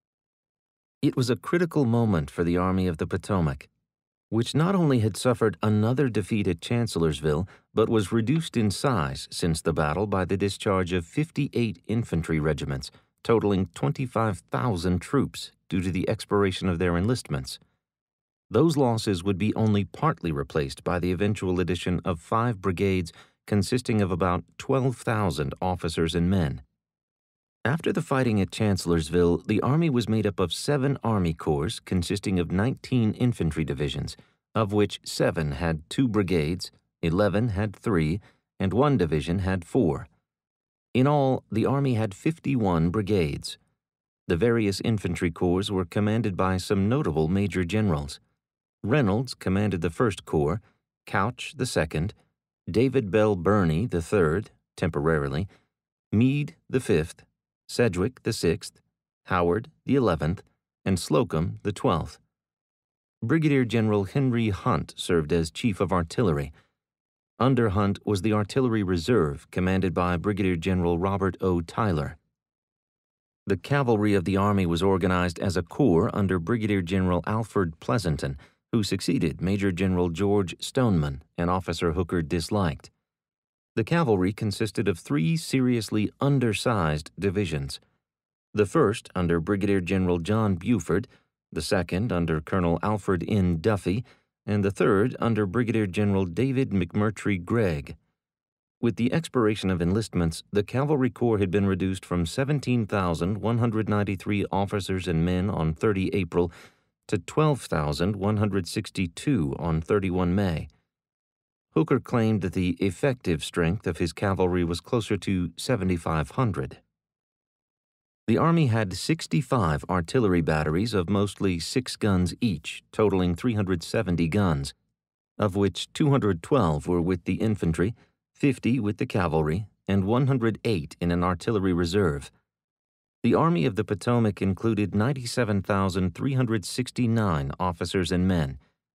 It was a critical moment for the Army of the Potomac, which not only had suffered another defeat at Chancellorsville, but was reduced in size since the battle by the discharge of 58 infantry regiments, totaling 25,000 troops due to the expiration of their enlistments. Those losses would be only partly replaced by the eventual addition of 5 brigades consisting of about 12,000 officers and men. After the fighting at Chancellorsville, the Army was made up of 7 Army Corps consisting of 19 infantry divisions, of which 7 had 2 brigades, 11 had 3, and 1 division had 4. In all, the Army had 51 brigades. The various infantry corps were commanded by some notable major generals. Reynolds commanded the 1st Corps, Couch the 2nd, David Bell Birney the 3rd, temporarily, Meade the 5th, Sedgwick the 6th, Howard the 11th, and Slocum the 12th. Brigadier General Henry Hunt served as Chief of Artillery. Under Hunt was the Artillery Reserve, commanded by Brigadier General Robert O. Tyler. The cavalry of the Army was organized as a corps under Brigadier General Alfred Pleasanton, who succeeded Major General George Stoneman, an officer Hooker disliked. The cavalry consisted of 3 seriously undersized divisions. The 1st under Brigadier General John Buford, the 2nd under Colonel Alfred N. Duffy, and the 3rd under Brigadier General David McMurtry Gregg. With the expiration of enlistments, the Cavalry Corps had been reduced from 17,193 officers and men on 30 April to 12,162 on 31 May. Hooker claimed that the effective strength of his cavalry was closer to 7,500. The Army had 65 artillery batteries of mostly 6 guns each, totaling 370 guns, of which 212 were with the infantry, 50 with the cavalry, and 108 in an artillery reserve. The Army of the Potomac included 97,369 officers and men.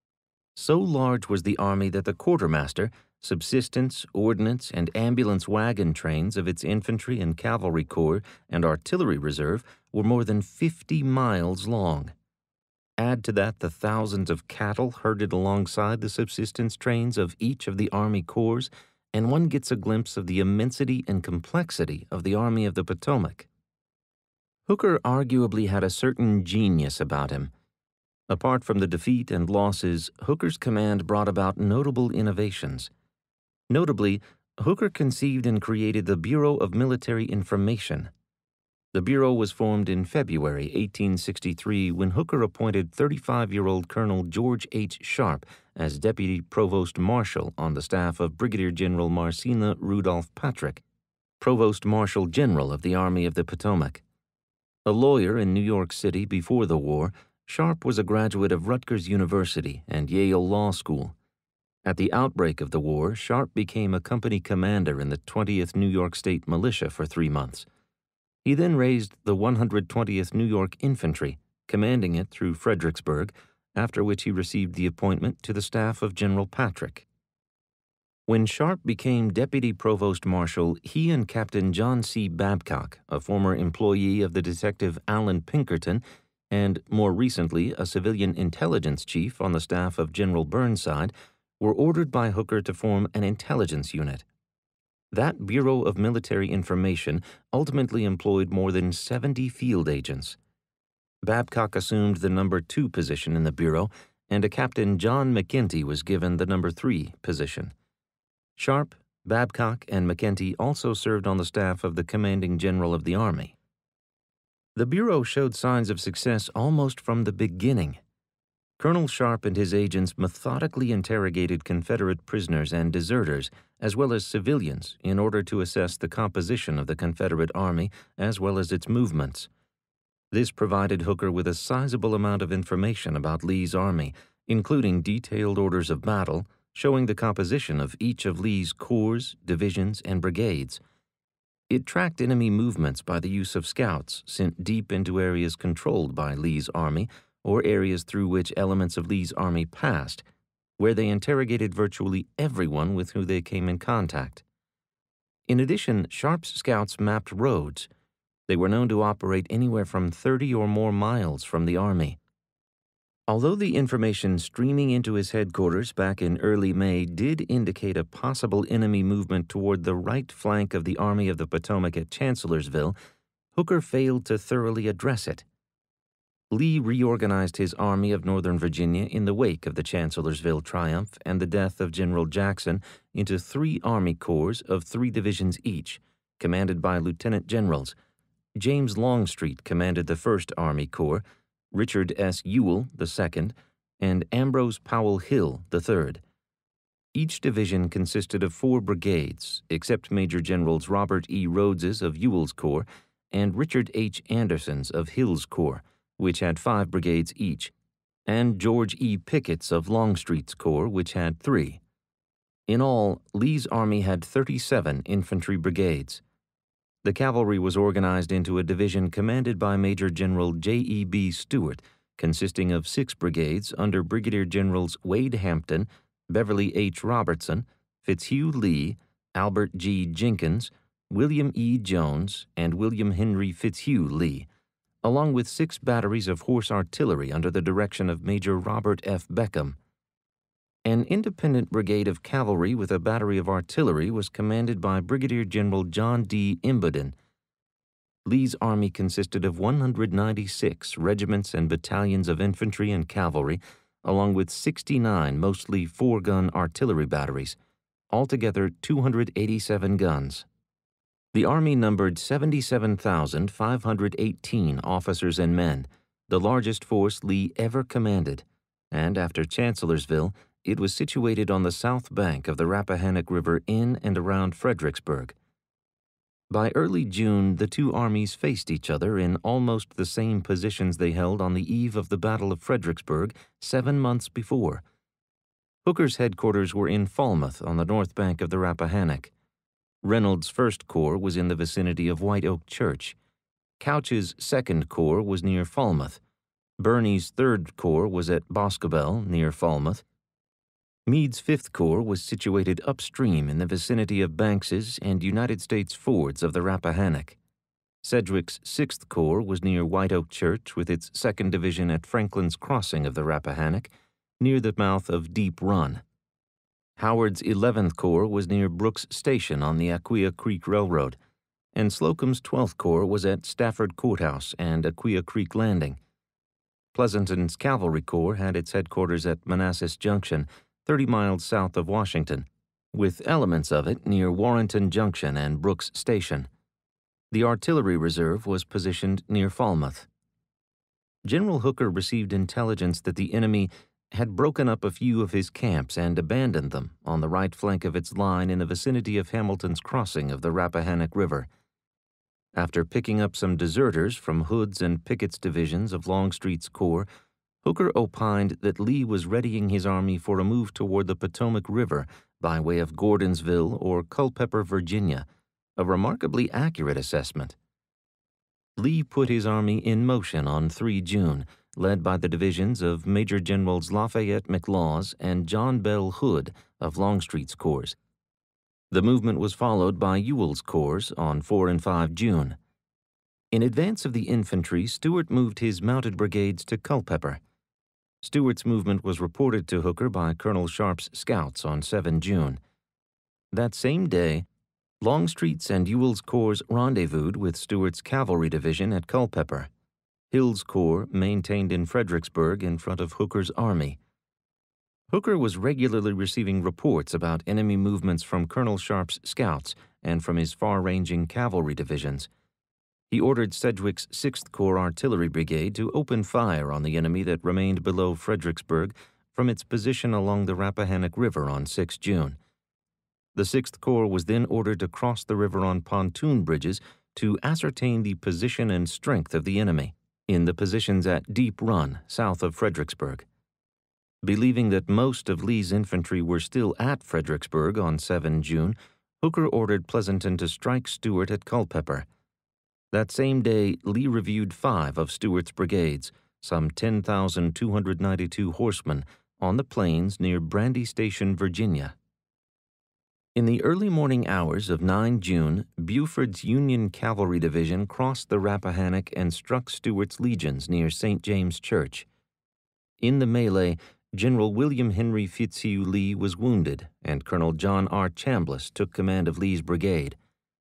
So large was the Army that the quartermaster, subsistence, ordnance, and ambulance wagon trains of its infantry and cavalry corps and artillery reserve were more than 50 miles long. Add to that the thousands of cattle herded alongside the subsistence trains of each of the Army corps, and one gets a glimpse of the immensity and complexity of the Army of the Potomac. Hooker arguably had a certain genius about him. Apart from the defeat and losses, Hooker's command brought about notable innovations. Notably, Hooker conceived and created the Bureau of Military Information. The Bureau was formed in February 1863 when Hooker appointed 35-year-old Colonel George H. Sharp as Deputy Provost Marshal on the staff of Brigadier General Marcina Rudolph Patrick, Provost Marshal General of the Army of the Potomac. A lawyer in New York City before the war, Sharp was a graduate of Rutgers University and Yale Law School. At the outbreak of the war, Sharp became a company commander in the 20th New York State Militia for 3 months. He then raised the 120th New York Infantry, commanding it through Fredericksburg, after which he received the appointment to the staff of General Patrick. When Sharp became Deputy Provost Marshal, he and Captain John C. Babcock, a former employee of the detective Allen Pinkerton, and more recently a civilian intelligence chief on the staff of General Burnside, were ordered by Hooker to form an intelligence unit. That Bureau of Military Information ultimately employed more than 70 field agents. Babcock assumed the number 2 position in the Bureau, and a Captain John McKenty was given the number 3 position. Sharp, Babcock, and McKenty also served on the staff of the commanding general of the Army. The Bureau showed signs of success almost from the beginning. Colonel Sharp and his agents methodically interrogated Confederate prisoners and deserters, as well as civilians, in order to assess the composition of the Confederate Army as well as its movements. This provided Hooker with a sizable amount of information about Lee's army, including detailed orders of battle, showing the composition of each of Lee's corps, divisions, and brigades. It tracked enemy movements by the use of scouts sent deep into areas controlled by Lee's army or areas through which elements of Lee's army passed, where they interrogated virtually everyone with whom they came in contact. In addition, Sharp's scouts mapped roads. They were known to operate anywhere from 30 or more miles from the Army. Although the information streaming into his headquarters back in early May did indicate a possible enemy movement toward the right flank of the Army of the Potomac at Chancellorsville, Hooker failed to thoroughly address it. Lee reorganized his Army of Northern Virginia in the wake of the Chancellorsville triumph and the death of General Jackson into 3 Army corps of 3 divisions each, commanded by lieutenant generals. James Longstreet commanded the 1st Army Corps, Richard S. Ewell the 2nd, and Ambrose Powell Hill the 3rd. Each division consisted of 4 brigades, except Major Generals Robert E. Rhodes's of Ewell's Corps and Richard H. Anderson's of Hill's Corps, which had 5 brigades each, and George E. Pickett's of Longstreet's Corps, which had 3. In all, Lee's army had 37 infantry brigades. The cavalry was organized into a division commanded by Major General J.E.B. Stuart, consisting of 6 brigades under Brigadier Generals Wade Hampton, Beverly H. Robertson, Fitzhugh Lee, Albert G. Jenkins, William E. Jones, and William Henry Fitzhugh Lee, along with 6 batteries of horse artillery under the direction of Major Robert F. Beckham. An independent brigade of cavalry with a battery of artillery was commanded by Brigadier General John D. Imboden. Lee's army consisted of 196 regiments and battalions of infantry and cavalry, along with 69 mostly 4-gun artillery batteries, altogether 287 guns. The army numbered 77,518 officers and men, the largest force Lee ever commanded, and after Chancellorsville, it was situated on the south bank of the Rappahannock River in and around Fredericksburg. By early June, the 2 armies faced each other in almost the same positions they held on the eve of the Battle of Fredericksburg 7 months before. Hooker's headquarters were in Falmouth on the north bank of the Rappahannock. Reynolds' 1st Corps was in the vicinity of White Oak Church. Couch's 2nd Corps was near Falmouth. Birney's 3rd Corps was at Boscobel, near Falmouth. Meade's 5th Corps was situated upstream in the vicinity of Banks's and United States fords of the Rappahannock. Sedgwick's 6th Corps was near White Oak Church with its 2nd Division at Franklin's Crossing of the Rappahannock, near the mouth of Deep Run. Howard's 11th Corps was near Brooks Station on the Aquia Creek Railroad, and Slocum's 12th Corps was at Stafford Courthouse and Aquia Creek Landing. Pleasanton's Cavalry Corps had its headquarters at Manassas Junction, 30 miles south of Washington, with elements of it near Warrenton Junction and Brooks Station. The artillery reserve was positioned near Falmouth. General Hooker received intelligence that the enemy had broken up a few of his camps and abandoned them on the right flank of its line in the vicinity of Hamilton's Crossing of the Rappahannock River. After picking up some deserters from Hood's and Pickett's divisions of Longstreet's Corps, Hooker opined that Lee was readying his army for a move toward the Potomac River by way of Gordonsville or Culpeper, Virginia, a remarkably accurate assessment. Lee put his army in motion on 3 June, led by the divisions of Major Generals Lafayette McLaws and John Bell Hood of Longstreet's Corps. The movement was followed by Ewell's Corps on 4 and 5 June. In advance of the infantry, Stuart moved his mounted brigades to Culpeper. Stuart's movement was reported to Hooker by Colonel Sharp's scouts on 7 June. That same day, Longstreet's and Ewell's Corps rendezvoused with Stuart's cavalry division at Culpeper. Hill's Corps maintained in Fredericksburg in front of Hooker's army. Hooker was regularly receiving reports about enemy movements from Colonel Sharp's scouts and from his far-ranging cavalry divisions. He ordered Sedgwick's 6th Corps Artillery Brigade to open fire on the enemy that remained below Fredericksburg from its position along the Rappahannock River on 6 June. The 6th Corps was then ordered to cross the river on pontoon bridges to ascertain the position and strength of the enemy in the positions at Deep Run, south of Fredericksburg. Believing that most of Lee's infantry were still at Fredericksburg on 7 June, Hooker ordered Pleasanton to strike Stuart at Culpeper. That same day, Lee reviewed 5 of Stuart's brigades, some 10,292 horsemen, on the plains near Brandy Station, Virginia. In the early morning hours of 9 June, Buford's Union Cavalry Division crossed the Rappahannock and struck Stuart's legions near St. James Church. In the melee, General William Henry Fitzhugh Lee was wounded, and Colonel John R. Chambliss took command of Lee's brigade.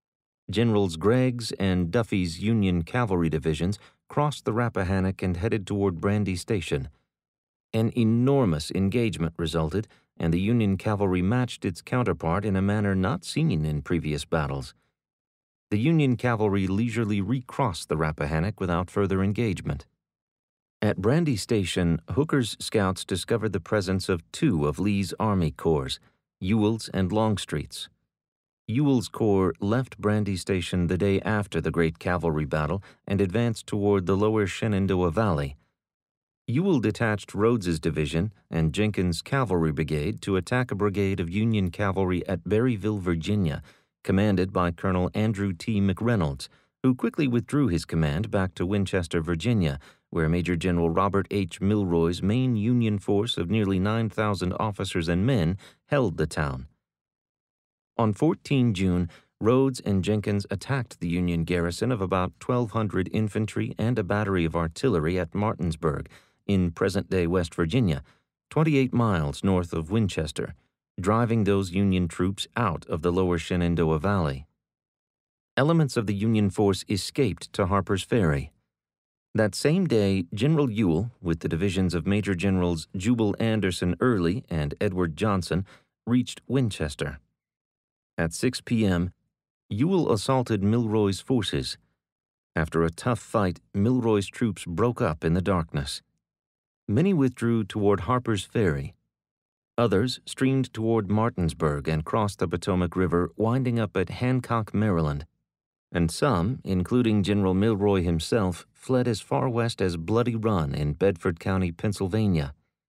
Generals Gregg's and Duffy's Union cavalry divisions crossed the Rappahannock and headed toward Brandy Station. An enormous engagement resulted, and the Union cavalry matched its counterpart in a manner not seen in previous battles. The Union cavalry leisurely recrossed the Rappahannock without further engagement. At Brandy Station, Hooker's scouts discovered the presence of two of Lee's army corps, Ewell's and Longstreet's. Ewell's corps left Brandy Station the day after the great cavalry battle and advanced toward the lower Shenandoah Valley. Ewell detached Rodes's division and Jenkins' cavalry brigade to attack a brigade of Union cavalry at Berryville, Virginia, commanded by Colonel Andrew T. McReynolds, who quickly withdrew his command back to Winchester, Virginia, where Major General Robert H. Milroy's main Union force of nearly 9,000 officers and men held the town. On 14 June, Rodes and Jenkins attacked the Union garrison of about 1,200 infantry and a battery of artillery at Martinsburg, in present-day West Virginia, 28 miles north of Winchester, driving those Union troops out of the lower Shenandoah Valley. Elements of the Union force escaped to Harper's Ferry. That same day, General Ewell, with the divisions of Major Generals Jubal Anderson Early and Edward Johnson, reached Winchester. At 6 p.m., Ewell assaulted Milroy's forces. After a tough fight, Milroy's troops broke up in the darkness. Many withdrew toward Harper's Ferry. Others streamed toward Martinsburg and crossed the Potomac River, winding up at Hancock, Maryland. And some, including General Milroy himself, fled as far west as Bloody Run in Bedford County, Pennsylvania.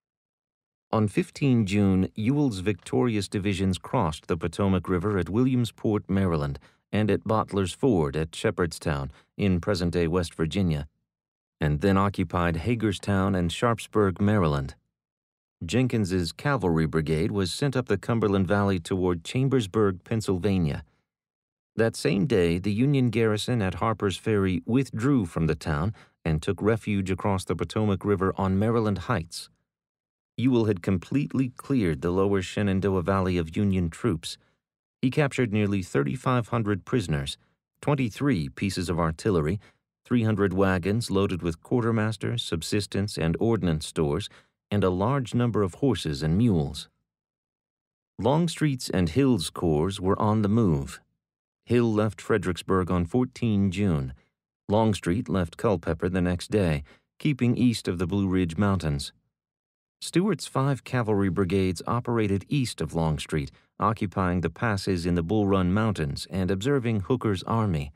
On 15 June, Ewell's victorious divisions crossed the Potomac River at Williamsport, Maryland, and at Bottler's Ford at Shepherdstown in present-day West Virginia, and then occupied Hagerstown and Sharpsburg, Maryland. Jenkins's cavalry brigade was sent up the Cumberland Valley toward Chambersburg, Pennsylvania. That same day, the Union garrison at Harper's Ferry withdrew from the town and took refuge across the Potomac River on Maryland Heights. Ewell had completely cleared the lower Shenandoah Valley of Union troops. He captured nearly 3,500 prisoners, 23 pieces of artillery, 300 wagons loaded with quartermaster, subsistence, and ordnance stores, and a large number of horses and mules. Longstreet's and Hill's corps were on the move. Hill left Fredericksburg on 14 June. Longstreet left Culpeper the next day, keeping east of the Blue Ridge Mountains. Stuart's 5 cavalry brigades operated east of Longstreet, occupying the passes in the Bull Run Mountains and observing Hooker's army.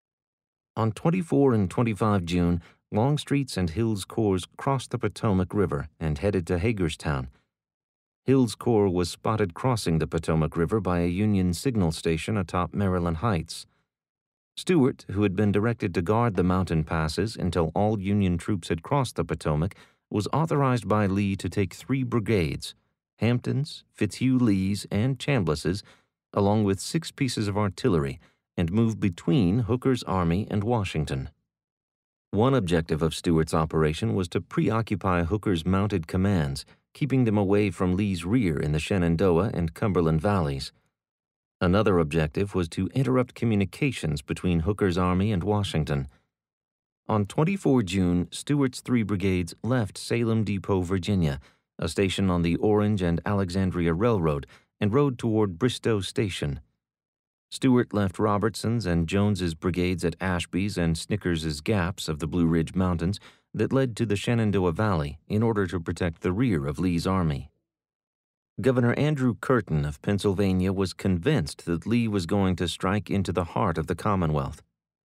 On 24 and 25 June, Longstreet's and Hill's corps crossed the Potomac River and headed to Hagerstown. Hill's corps was spotted crossing the Potomac River by a Union signal station atop Maryland Heights. Stuart, who had been directed to guard the mountain passes until all Union troops had crossed the Potomac, was authorized by Lee to take 3 brigades, Hampton's, Fitzhugh Lee's, and Chambliss's, along with 6 pieces of artillery, and move between Hooker's army and Washington. One objective of Stuart's operation was to preoccupy Hooker's mounted commands, keeping them away from Lee's rear in the Shenandoah and Cumberland valleys. Another objective was to interrupt communications between Hooker's army and Washington. On 24 June, Stuart's 3 brigades left Salem Depot, Virginia, a station on the Orange and Alexandria Railroad, and rode toward Bristow Station. Stuart left Robertson's and Jones's brigades at Ashby's and Snickers's Gaps of the Blue Ridge Mountains that led to the Shenandoah Valley in order to protect the rear of Lee's army. Governor Andrew Curtin of Pennsylvania was convinced that Lee was going to strike into the heart of the Commonwealth.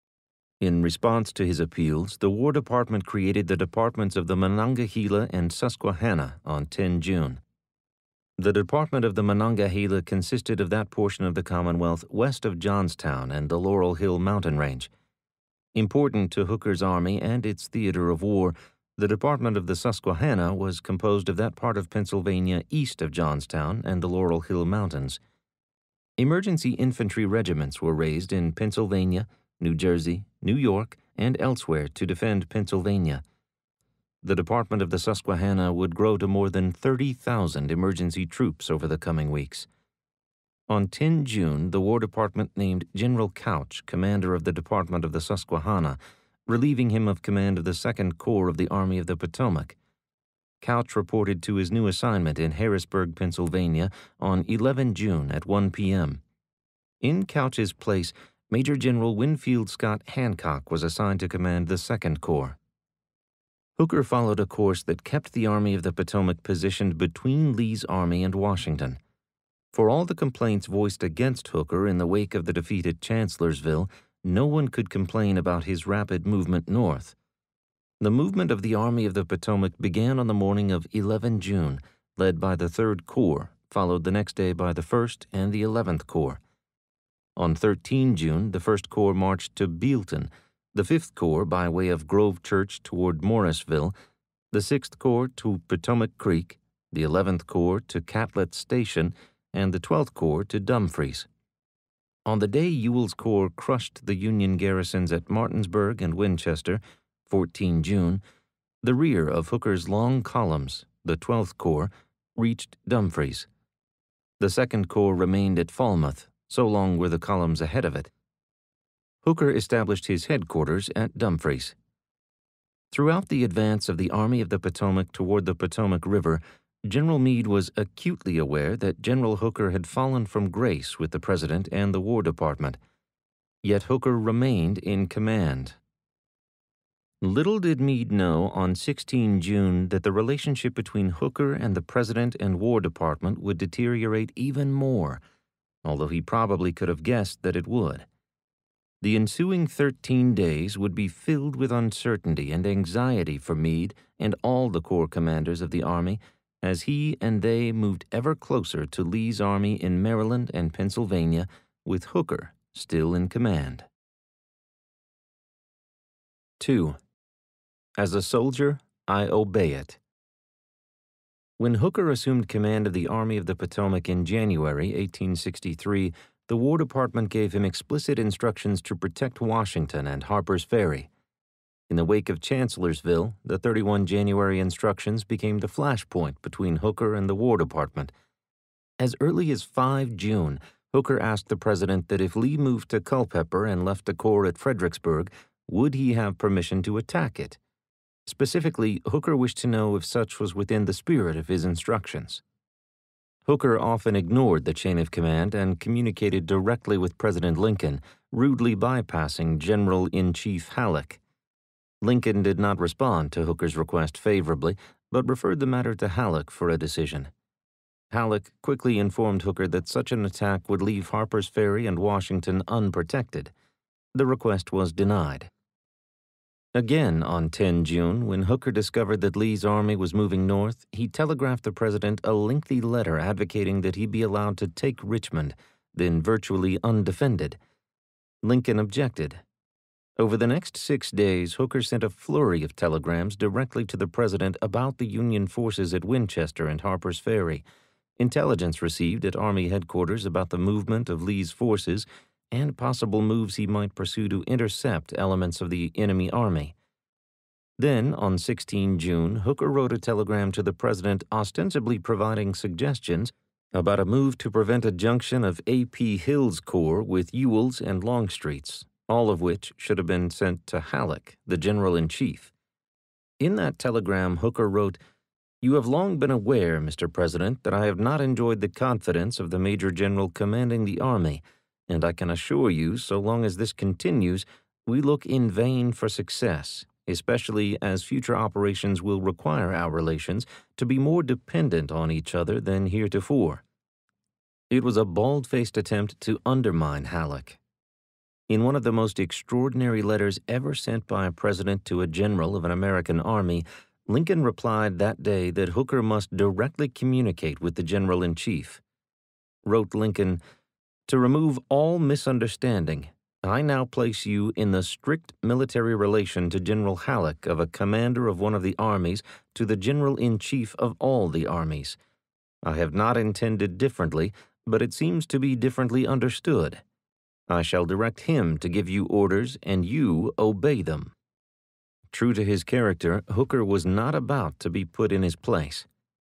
In response to his appeals, the War Department created the departments of the Monongahela and Susquehanna on 10 June. The Department of the Monongahela consisted of that portion of the Commonwealth west of Johnstown and the Laurel Hill mountain range. Important to Hooker's army and its theater of war, the Department of the Susquehanna was composed of that part of Pennsylvania east of Johnstown and the Laurel Hill Mountains. Emergency infantry regiments were raised in Pennsylvania, New Jersey, New York, and elsewhere to defend Pennsylvania. The Department of the Susquehanna would grow to more than 30,000 emergency troops over the coming weeks. On 10 June, the War Department named General Couch commander of the Department of the Susquehanna, relieving him of command of the 2nd Corps of the Army of the Potomac. Couch reported to his new assignment in Harrisburg, Pennsylvania, on 11 June at 1 p.m. In Couch's place, Major General Winfield Scott Hancock was assigned to command the 2nd Corps. Hooker followed a course that kept the Army of the Potomac positioned between Lee's army and Washington. For all the complaints voiced against Hooker in the wake of the defeat at Chancellorsville, no one could complain about his rapid movement north. The movement of the Army of the Potomac began on the morning of 11 June, led by the 3rd Corps, followed the next day by the 1st and the 11th Corps. On 13 June, the 1st Corps marched to Bealeton, the 5th Corps by way of Grove Church toward Morrisville, the 6th Corps to Potomac Creek, the 11th Corps to Catlett Station, and the 12th Corps to Dumfries. On the day Ewell's Corps crushed the Union garrisons at Martinsburg and Winchester, 14 June, the rear of Hooker's long columns, the 12th Corps, reached Dumfries. The 2nd Corps remained at Falmouth, so long were the columns ahead of it. Hooker established his headquarters at Dumfries. Throughout the advance of the Army of the Potomac toward the Potomac River, General Meade was acutely aware that General Hooker had fallen from grace with the President and the War Department. Yet Hooker remained in command. Little did Meade know on 16 June that the relationship between Hooker and the President and War Department would deteriorate even more, although he probably could have guessed that it would. The ensuing 13 days would be filled with uncertainty and anxiety for Meade and all the corps commanders of the Army as he and they moved ever closer to Lee's army in Maryland and Pennsylvania, with Hooker still in command. 2. As a soldier, I obey it. When Hooker assumed command of the Army of the Potomac in January 1863, the War Department gave him explicit instructions to protect Washington and Harper's Ferry. In the wake of Chancellorsville, the 31 January instructions became the flashpoint between Hooker and the War Department. As early as 5 June, Hooker asked the President that if Lee moved to Culpeper and left a corps at Fredericksburg, would he have permission to attack it? Specifically, Hooker wished to know if such was within the spirit of his instructions. Hooker often ignored the chain of command and communicated directly with President Lincoln, rudely bypassing General-in-Chief Halleck. Lincoln did not respond to Hooker's request favorably, but referred the matter to Halleck for a decision. Halleck quickly informed Hooker that such an attack would leave Harper's Ferry and Washington unprotected. The request was denied. Again, on 10 June, when Hooker discovered that Lee's army was moving north, he telegraphed the President a lengthy letter advocating that he be allowed to take Richmond, then virtually undefended. Lincoln objected. Over the next 6 days, Hooker sent a flurry of telegrams directly to the President about the Union forces at Winchester and Harper's Ferry, intelligence received at Army headquarters about the movement of Lee's forces, and possible moves he might pursue to intercept elements of the enemy army. Then, on 16 June, Hooker wrote a telegram to the President ostensibly providing suggestions about a move to prevent a junction of A.P. Hill's corps with Ewell's and Longstreet's, all of which should have been sent to Halleck, the General-in-Chief. In that telegram, Hooker wrote, "You have long been aware, Mr. President, that I have not enjoyed the confidence of the Major General commanding the Army, and I can assure you, so long as this continues, we look in vain for success, especially as future operations will require our relations to be more dependent on each other than heretofore." It was a bald-faced attempt to undermine Halleck. In one of the most extraordinary letters ever sent by a president to a general of an American army, Lincoln replied that day that Hooker must directly communicate with the General-in-Chief. Wrote Lincoln, "To remove all misunderstanding, I now place you in the strict military relation to General Halleck of a commander of one of the armies to the General-in-Chief of all the armies. I have not intended differently, but it seems to be differently understood. I shall direct him to give you orders, and you obey them." True to his character, Hooker was not about to be put in his place.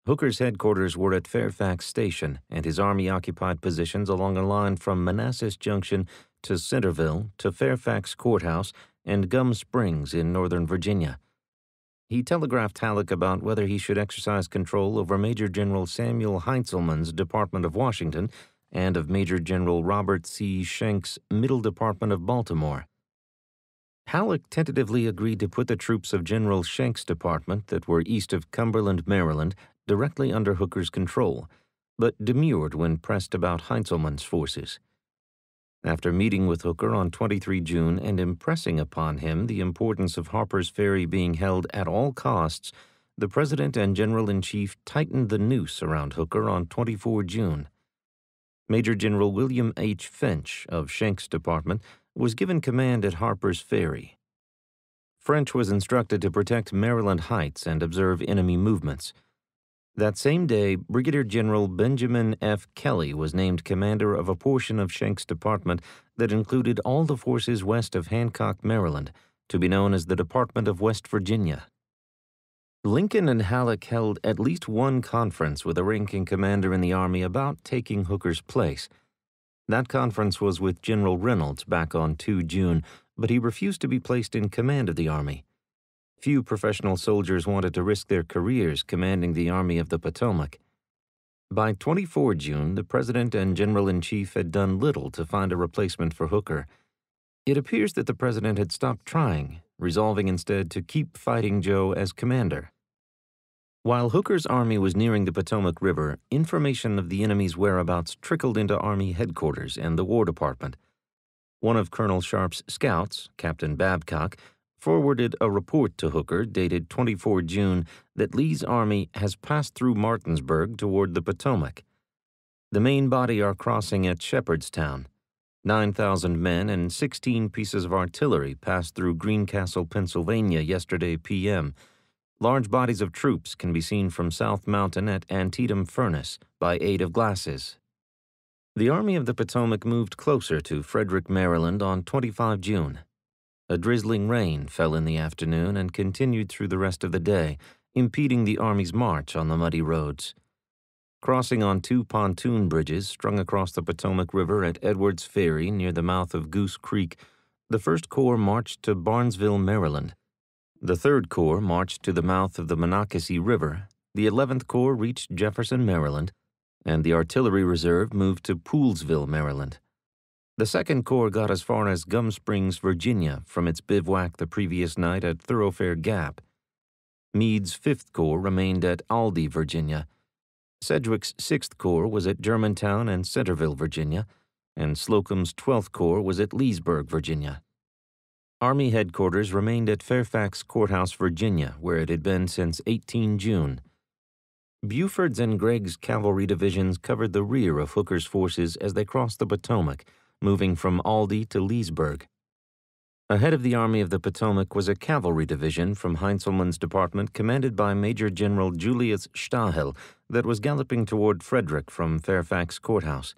Hooker's headquarters were at Fairfax Station, and his army occupied positions along a line from Manassas Junction to Centerville to Fairfax Courthouse and Gum Springs in Northern Virginia. He telegraphed Halleck about whether he should exercise control over Major General Samuel Heintzelman's Department of Washington and of Major General Robert C. Schenk's Middle Department of Baltimore. Halleck tentatively agreed to put the troops of General Schenk's department that were east of Cumberland, Maryland, directly under Hooker's control, but demurred when pressed about Heintzelman's forces. After meeting with Hooker on 23 June and impressing upon him the importance of Harper's Ferry being held at all costs, the President and General-in-Chief tightened the noose around Hooker on 24 June. Major General William H. French of Schenk's department was given command at Harper's Ferry. French was instructed to protect Maryland Heights and observe enemy movements. That same day, Brigadier General Benjamin F. Kelly was named commander of a portion of Schenk's department that included all the forces west of Hancock, Maryland, to be known as the Department of West Virginia. Lincoln and Halleck held at least one conference with a ranking commander in the Army about taking Hooker's place. That conference was with General Reynolds back on 2 June, but he refused to be placed in command of the Army. Few professional soldiers wanted to risk their careers commanding the Army of the Potomac. By 24 June, the President and General-in-Chief had done little to find a replacement for Hooker. It appears that the President had stopped trying, resolving instead to keep Fighting Joe as commander. While Hooker's army was nearing the Potomac River, information of the enemy's whereabouts trickled into Army headquarters and the War Department. One of Colonel Sharp's scouts, Captain Babcock, forwarded a report to Hooker dated 24 June that Lee's army has passed through Martinsburg toward the Potomac. The main body are crossing at Shepherdstown. 9,000 men and 16 pieces of artillery passed through Greencastle, Pennsylvania yesterday p.m. Large bodies of troops can be seen from South Mountain at Antietam Furnace by aid of glasses. The Army of the Potomac moved closer to Frederick, Maryland on 25 June. A drizzling rain fell in the afternoon and continued through the rest of the day, impeding the Army's march on the muddy roads. Crossing on 2 pontoon bridges strung across the Potomac River at Edwards Ferry near the mouth of Goose Creek, the 1st Corps marched to Barnesville, Maryland. The 3rd Corps marched to the mouth of the Monocacy River, the 11th Corps reached Jefferson, Maryland, and the Artillery Reserve moved to Poolesville, Maryland. The 2nd Corps got as far as Gum Springs, Virginia, from its bivouac the previous night at Thoroughfare Gap. Meade's 5th Corps remained at Aldie, Virginia. Sedgwick's 6th Corps was at Germantown and Centerville, Virginia, and Slocum's 12th Corps was at Leesburg, Virginia. Army headquarters remained at Fairfax Courthouse, Virginia, where it had been since 18 June. Buford's and Gregg's cavalry divisions covered the rear of Hooker's forces as they crossed the Potomac, moving from Aldie to Leesburg. Ahead of the Army of the Potomac was a cavalry division from Heintzelman's department commanded by Major General Julius Stahel that was galloping toward Frederick from Fairfax Courthouse.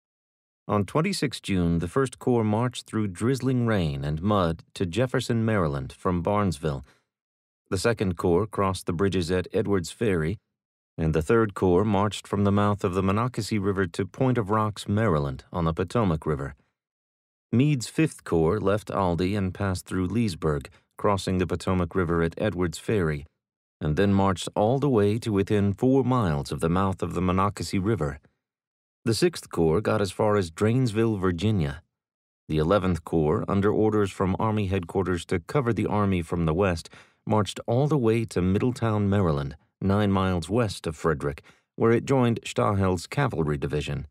On 26 June, the 1st Corps marched through drizzling rain and mud to Jefferson, Maryland from Barnesville. The 2nd Corps crossed the bridges at Edwards Ferry, and the 3rd Corps marched from the mouth of the Monocacy River to Point of Rocks, Maryland, on the Potomac River. Meade's 5th Corps left Aldie and passed through Leesburg, crossing the Potomac River at Edwards Ferry, and then marched all the way to within 4 miles of the mouth of the Monocacy River. The 6th Corps got as far as Drainesville, Virginia. The 11th Corps, under orders from Army headquarters to cover the Army from the west, marched all the way to Middletown, Maryland, 9 miles west of Frederick, where it joined Stahel's cavalry division.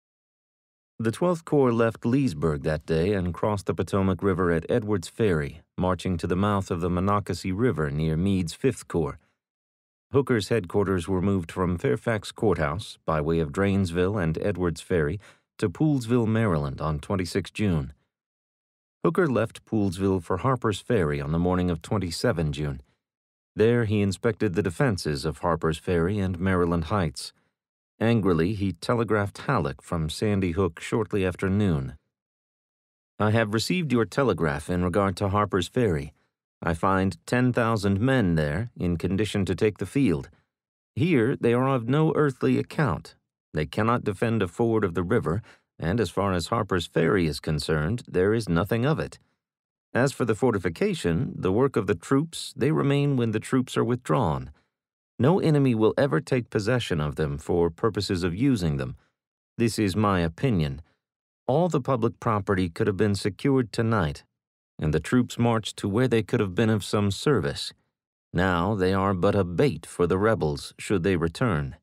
The 12th Corps left Leesburg that day and crossed the Potomac River at Edwards Ferry, marching to the mouth of the Monocacy River near Meade's 5th Corps. Hooker's headquarters were moved from Fairfax Courthouse by way of Drainesville and Edwards Ferry to Poolesville, Maryland on 26 June. Hooker left Poolesville for Harper's Ferry on the morning of 27 June. There he inspected the defenses of Harper's Ferry and Maryland Heights. Angrily, he telegraphed Halleck from Sandy Hook shortly after noon. "I have received your telegraph in regard to Harper's Ferry. I find 10,000 men there in condition to take the field. Here they are of no earthly account. They cannot defend a ford of the river, and as far as Harper's Ferry is concerned, there is nothing of it. As for the fortification, the work of the troops, they remain when the troops are withdrawn. No enemy will ever take possession of them for purposes of using them. This is my opinion. All the public property could have been secured tonight, and the troops marched to where they could have been of some service. Now they are but a bait for the rebels should they return."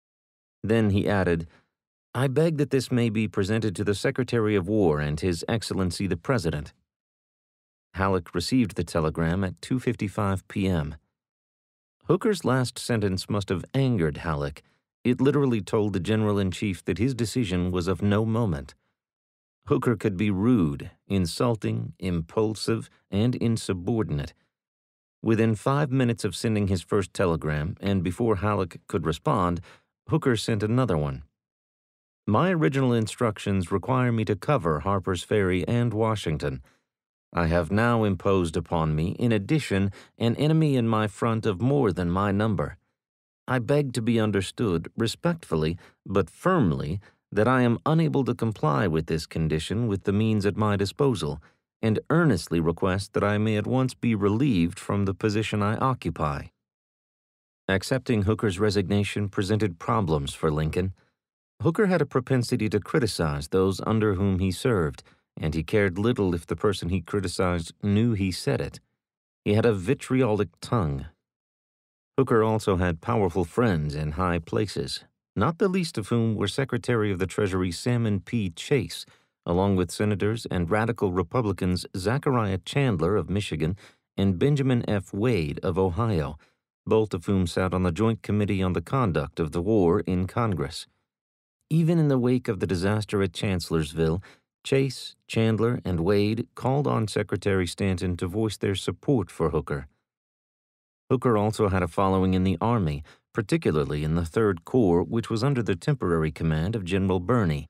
Then he added, "I beg that this may be presented to the Secretary of War and His Excellency the President." Halleck received the telegram at 2:55 p.m. Hooker's last sentence must have angered Halleck. It literally told the General-in-Chief that his decision was of no moment. Hooker could be rude, insulting, impulsive, and insubordinate. Within 5 minutes of sending his first telegram, and before Halleck could respond, Hooker sent another one. "My original instructions require me to cover Harper's Ferry and Washington. I have now imposed upon me, in addition, an enemy in my front of more than my number. I beg to be understood, respectfully, but firmly, that I am unable to comply with this condition with the means at my disposal, and earnestly request that I may at once be relieved from the position I occupy." Accepting Hooker's resignation presented problems for Lincoln. Hooker had a propensity to criticize those under whom he served, and he cared little if the person he criticized knew he said it. He had a vitriolic tongue. Hooker also had powerful friends in high places, not the least of whom were Secretary of the Treasury Salmon P. Chase, along with Senators and Radical Republicans Zachariah Chandler of Michigan and Benjamin F. Wade of Ohio, both of whom sat on the Joint Committee on the Conduct of the War in Congress. Even in the wake of the disaster at Chancellorsville, Chase, Chandler, and Wade called on Secretary Stanton to voice their support for Hooker. Hooker also had a following in the Army, particularly in the Third Corps, which was under the temporary command of General Birney.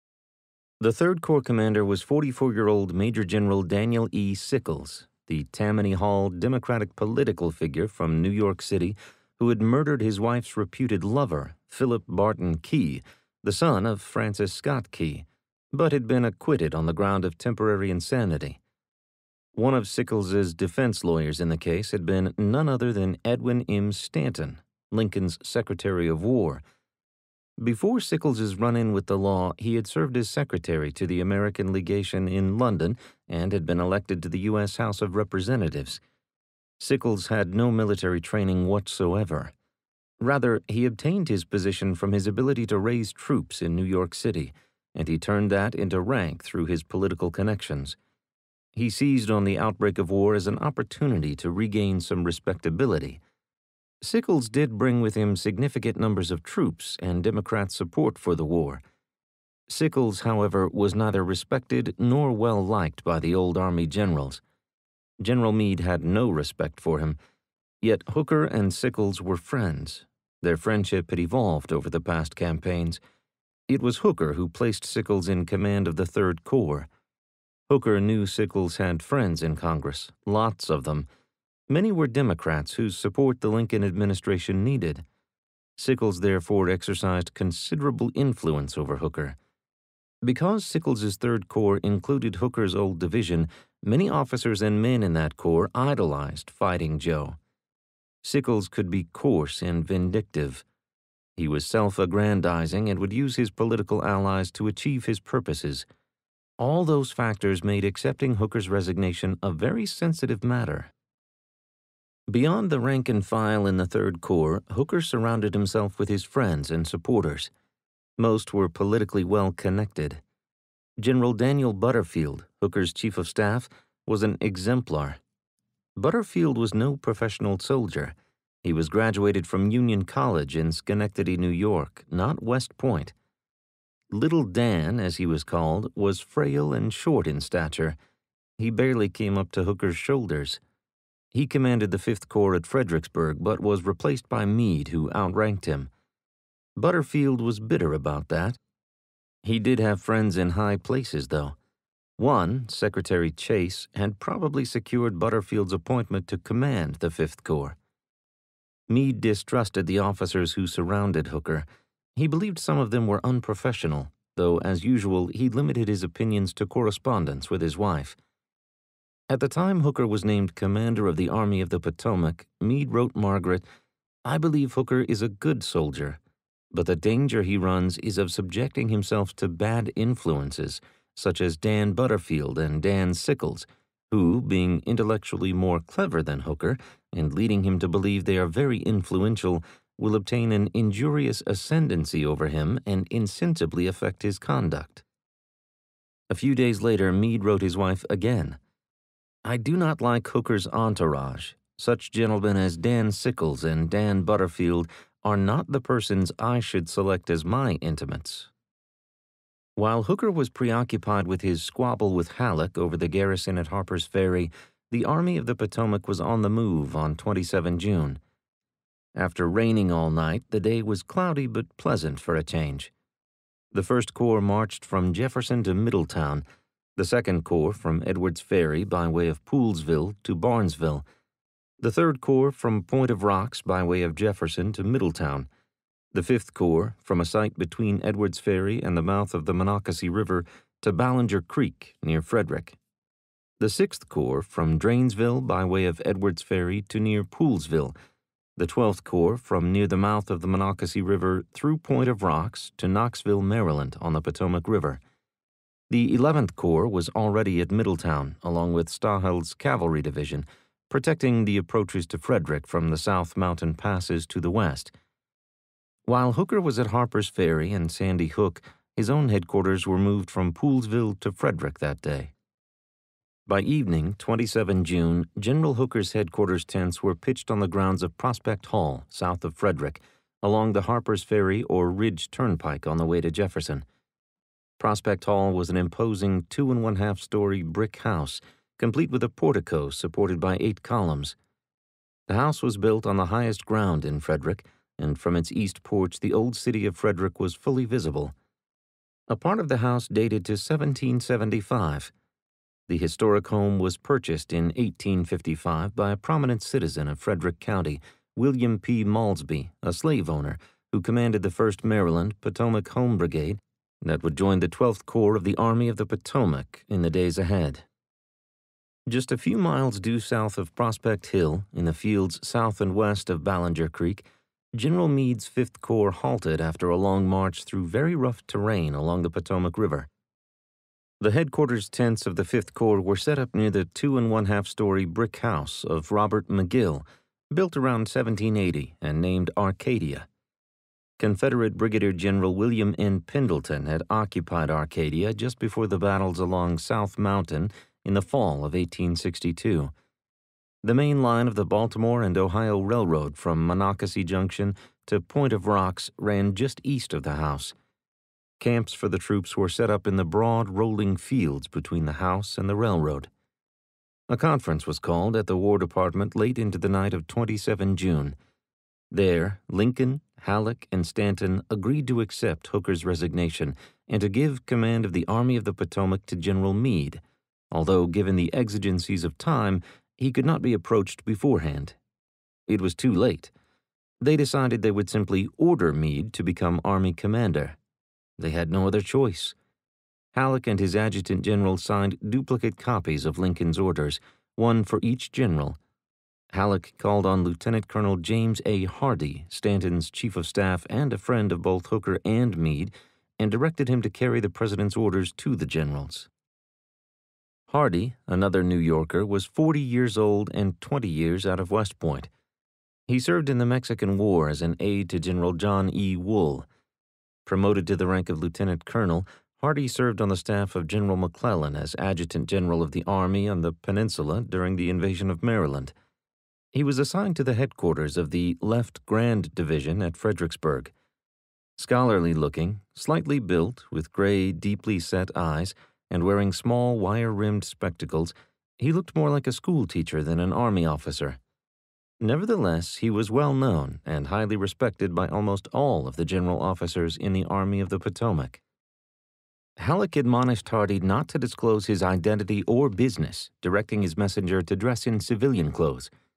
The Third Corps commander was 44-year-old Major General Daniel E. Sickles, the Tammany Hall Democratic political figure from New York City who had murdered his wife's reputed lover, Philip Barton Key, the son of Francis Scott Key, but had been acquitted on the ground of temporary insanity. One of Sickles's defense lawyers in the case had been none other than Edwin M. Stanton, Lincoln's Secretary of War. Before Sickles's run-in with the law, he had served as secretary to the American legation in London and had been elected to the U.S. House of Representatives. Sickles had no military training whatsoever. Rather, he obtained his position from his ability to raise troops in New York City, and he turned that into rank through his political connections. He seized on the outbreak of war as an opportunity to regain some respectability. Sickles did bring with him significant numbers of troops and Democrat support for the war. Sickles, however, was neither respected nor well liked by the old Army generals. General Meade had no respect for him, yet Hooker and Sickles were friends. Their friendship had evolved over the past campaigns. It was Hooker who placed Sickles in command of the Third Corps. Hooker knew Sickles had friends in Congress, lots of them. Many were Democrats whose support the Lincoln administration needed. Sickles therefore exercised considerable influence over Hooker. Because Sickles's Third Corps included Hooker's old division, many officers and men in that corps idolized Fighting Joe. Sickles could be coarse and vindictive. He was self-aggrandizing and would use his political allies to achieve his purposes. All those factors made accepting Hooker's resignation a very sensitive matter. Beyond the rank and file in the Third Corps, Hooker surrounded himself with his friends and supporters. Most were politically well-connected. General Daniel Butterfield, Hooker's chief of staff, was an exemplar. Butterfield was no professional soldier. He was graduated from Union College in Schenectady, New York, not West Point. Little Dan, as he was called, was frail and short in stature. He barely came up to Hooker's shoulders. He commanded the Fifth Corps at Fredericksburg, but was replaced by Meade, who outranked him. Butterfield was bitter about that. He did have friends in high places, though. One, Secretary Chase, had probably secured Butterfield's appointment to command the Fifth Corps. Meade distrusted the officers who surrounded Hooker. He believed some of them were unprofessional, though, as usual, he limited his opinions to correspondence with his wife. At the time Hooker was named commander of the Army of the Potomac, Meade wrote Margaret, "I believe Hooker is a good soldier, but the danger he runs is of subjecting himself to bad influences, such as Dan Butterfield and Dan Sickles, who, being intellectually more clever than Hooker and leading him to believe they are very influential, will obtain an injurious ascendancy over him and insensibly affect his conduct." A few days later, Meade wrote his wife again, "I do not like Hooker's entourage. Such gentlemen as Dan Sickles and Dan Butterfield are not the persons I should select as my intimates." While Hooker was preoccupied with his squabble with Halleck over the garrison at Harper's Ferry, the Army of the Potomac was on the move on 27 June. After raining all night, the day was cloudy but pleasant for a change. The First Corps marched from Jefferson to Middletown, the Second Corps from Edwards Ferry by way of Poolesville to Barnesville, the Third Corps from Point of Rocks by way of Jefferson to Middletown, the Fifth Corps from a site between Edwards Ferry and the mouth of the Monocacy River to Ballinger Creek near Frederick, the Sixth Corps from Drainesville by way of Edwards Ferry to near Poolesville, the 12th Corps from near the mouth of the Monocacy River through Point of Rocks to Knoxville, Maryland on the Potomac River. The 11th Corps was already at Middletown, along with Stahel's cavalry division, protecting the approaches to Frederick from the South Mountain passes to the west. While Hooker was at Harper's Ferry and Sandy Hook, his own headquarters were moved from Poolesville to Frederick that day. By evening, 27 June, General Hooker's headquarters tents were pitched on the grounds of Prospect Hall, south of Frederick, along the Harper's Ferry or Ridge Turnpike on the way to Jefferson. Prospect Hall was an imposing 2.5-story brick house, complete with a portico supported by 8 columns. The house was built on the highest ground in Frederick, and from its east porch the old city of Frederick was fully visible. A part of the house dated to 1775. The historic home was purchased in 1855 by a prominent citizen of Frederick County, William P. Malsby, a slave owner, who commanded the 1st Maryland Potomac Home Brigade that would join the 12th Corps of the Army of the Potomac in the days ahead. Just a few miles due south of Prospect Hill, in the fields south and west of Ballinger Creek, General Meade's 5th Corps halted after a long march through very rough terrain along the Potomac River. The headquarters tents of the 5th Corps were set up near the 2.5-story brick house of Robert McGill, built around 1780 and named Arcadia. Confederate Brigadier General William N. Pendleton had occupied Arcadia just before the battles along South Mountain in the fall of 1862. The main line of the Baltimore and Ohio Railroad from Monocacy Junction to Point of Rocks ran just east of the house. Camps for the troops were set up in the broad, rolling fields between the house and the railroad. A conference was called at the War Department late into the night of 27 June. There, Lincoln, Halleck, and Stanton agreed to accept Hooker's resignation and to give command of the Army of the Potomac to General Meade, although, given the exigencies of time, he could not be approached beforehand. It was too late. They decided they would simply order Meade to become Army commander. They had no other choice. Halleck and his adjutant general signed duplicate copies of Lincoln's orders, one for each general. Halleck called on Lieutenant Colonel James A. Hardee, Stanton's chief of staff and a friend of both Hooker and Meade, and directed him to carry the president's orders to the generals. Hardee, another New Yorker, was 40 years old and 20 years out of West Point. He served in the Mexican War as an aide to General John E. Wool. Promoted to the rank of lieutenant colonel, Hardee served on the staff of General McClellan as adjutant general of the Army on the Peninsula during the invasion of Maryland. He was assigned to the headquarters of the Left Grand Division at Fredericksburg. Scholarly-looking, slightly built, with gray, deeply set eyes, and wearing small, wire-rimmed spectacles, he looked more like a schoolteacher than an army officer. Nevertheless, he was well known and highly respected by almost all of the general officers in the Army of the Potomac. Halleck admonished Hardee not to disclose his identity or business, directing his messenger to dress in civilian clothes.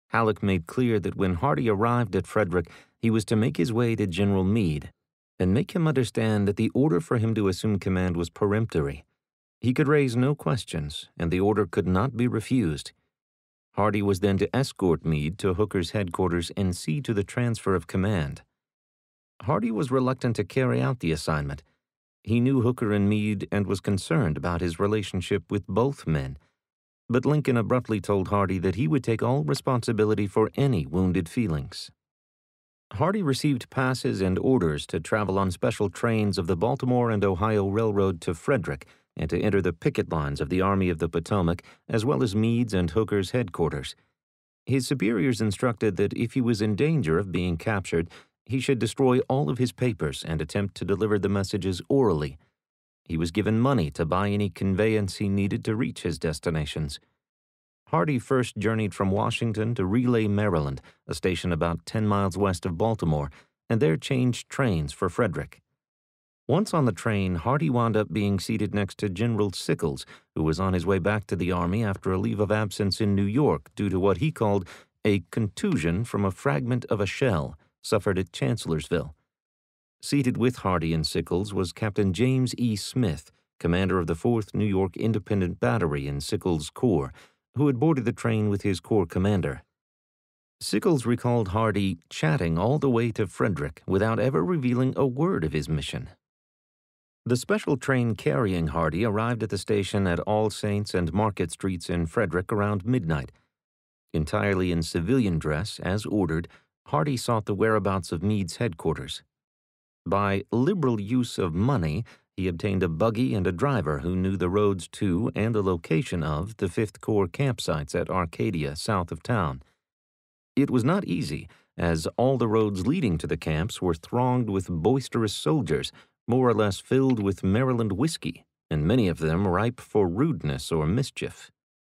Halleck made clear that when Hardee arrived at Frederick, he was to make his way to General Meade and make him understand that the order for him to assume command was peremptory. He could raise no questions, and the order could not be refused. Hardee was then to escort Meade to Hooker's headquarters and see to the transfer of command. Hardee was reluctant to carry out the assignment. He knew Hooker and Meade and was concerned about his relationship with both men. But Lincoln abruptly told Hardee that he would take all responsibility for any wounded feelings. Hardee received passes and orders to travel on special trains of the Baltimore and Ohio Railroad to Frederick and to enter the picket lines of the Army of the Potomac, as well as Meade's and Hooker's headquarters. His superiors instructed that if he was in danger of being captured, he should destroy all of his papers and attempt to deliver the messages orally. He was given money to buy any conveyance he needed to reach his destinations. Hardee first journeyed from Washington to Relay, Maryland, a station about 10 miles west of Baltimore, and there changed trains for Frederick. Once on the train, Hardee wound up being seated next to General Sickles, who was on his way back to the Army after a leave of absence in New York due to what he called a contusion from a fragment of a shell suffered at Chancellorsville. Seated with Hardee and Sickles was Captain James E. Smith, commander of the 4th New York Independent Battery in Sickles' Corps, who had boarded the train with his corps commander. Sickles recalled Hardee chatting all the way to Frederick without ever revealing a word of his mission. The special train carrying Hardee arrived at the station at All Saints and Market Streets in Frederick around midnight. Entirely in civilian dress, as ordered, Hardee sought the whereabouts of Meade's headquarters. By liberal use of money, he obtained a buggy and a driver who knew the roads to and the location of the 5th Corps campsites at Arcadia, south of town. It was not easy, as all the roads leading to the camps were thronged with boisterous soldiers, more or less filled with Maryland whiskey, and many of them ripe for rudeness or mischief.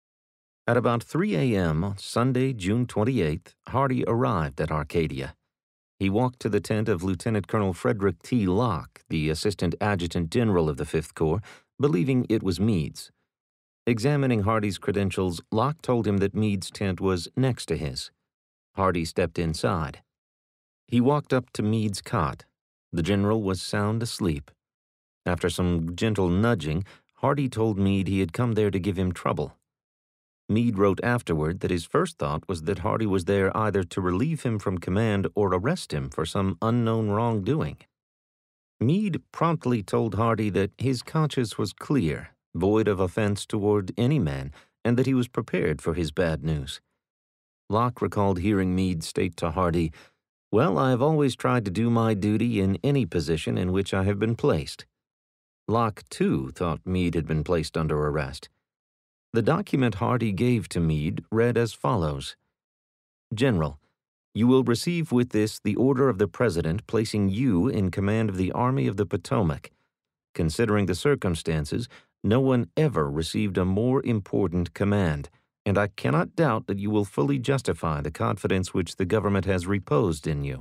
At about 3 a.m. on Sunday, June 28th, Hardee arrived at Arcadia. He walked to the tent of Lieutenant Colonel Frederick T. Locke, the Assistant Adjutant General of the 5th Corps, believing it was Meade's. Examining Hardee's credentials, Locke told him that Meade's tent was next to his. Hardee stepped inside. He walked up to Meade's cot. The general was sound asleep. After some gentle nudging, Hardee told Meade he had come there to give him trouble. Meade wrote afterward that his first thought was that Hardee was there either to relieve him from command or arrest him for some unknown wrongdoing. Meade promptly told Hardee that his conscience was clear, void of offense toward any man, and that he was prepared for his bad news. Locke recalled hearing Meade state to Hardee, "Well, I have always tried to do my duty in any position in which I have been placed." Locke, too, thought Meade had been placed under arrest. The document Hardee gave to Meade read as follows: General, you will receive with this the order of the President placing you in command of the Army of the Potomac. Considering the circumstances, no one ever received a more important command, and I cannot doubt that you will fully justify the confidence which the government has reposed in you.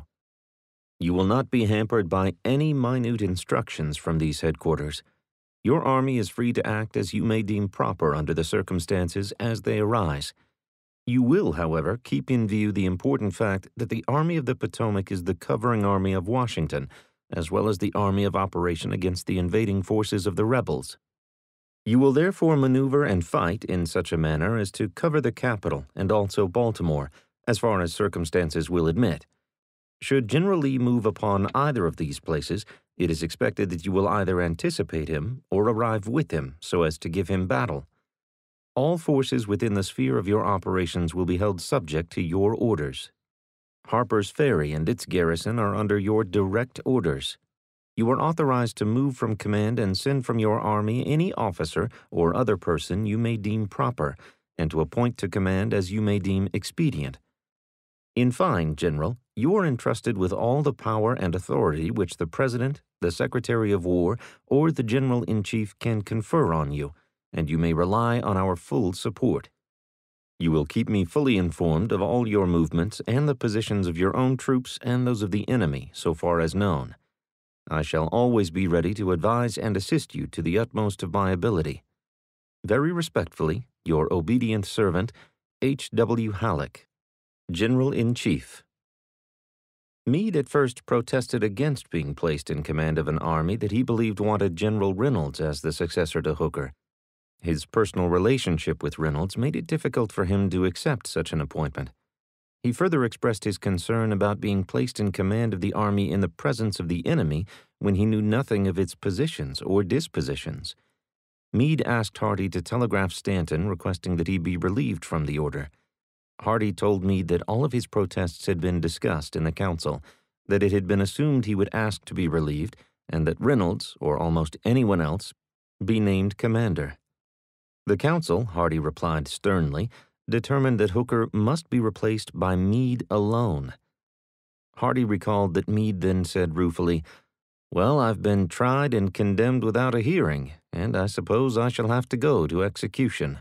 You will not be hampered by any minute instructions from these headquarters. Your army is free to act as you may deem proper under the circumstances as they arise. You will, however, keep in view the important fact that the Army of the Potomac is the covering army of Washington, as well as the army of operation against the invading forces of the rebels. You will therefore maneuver and fight in such a manner as to cover the capital and also Baltimore, as far as circumstances will admit. Should General Lee move upon either of these places, it is expected that you will either anticipate him or arrive with him so as to give him battle. All forces within the sphere of your operations will be held subject to your orders. Harper's Ferry and its garrison are under your direct orders. You are authorized to move from command and send from your army any officer or other person you may deem proper, and to appoint to command as you may deem expedient. In fine, General, you are entrusted with all the power and authority which the President, the Secretary of War, or the General-in-Chief can confer on you, and you may rely on our full support. You will keep me fully informed of all your movements and the positions of your own troops and those of the enemy, so far as known. I shall always be ready to advise and assist you to the utmost of my ability. Very respectfully, your obedient servant, H. W. Halleck. General-in-Chief. Meade at first protested against being placed in command of an army that he believed wanted General Reynolds as the successor to Hooker. His personal relationship with Reynolds made it difficult for him to accept such an appointment. He further expressed his concern about being placed in command of the army in the presence of the enemy when he knew nothing of its positions or dispositions. Meade asked Hardee to telegraph Stanton requesting that he be relieved from the order. Hardee told Meade that all of his protests had been discussed in the council, that it had been assumed he would ask to be relieved, and that Reynolds, or almost anyone else, be named commander. The council, Hardee replied sternly, determined that Hooker must be replaced by Meade alone. Hardee recalled that Meade then said ruefully, "Well, I've been tried and condemned without a hearing, and I suppose I shall have to go to execution."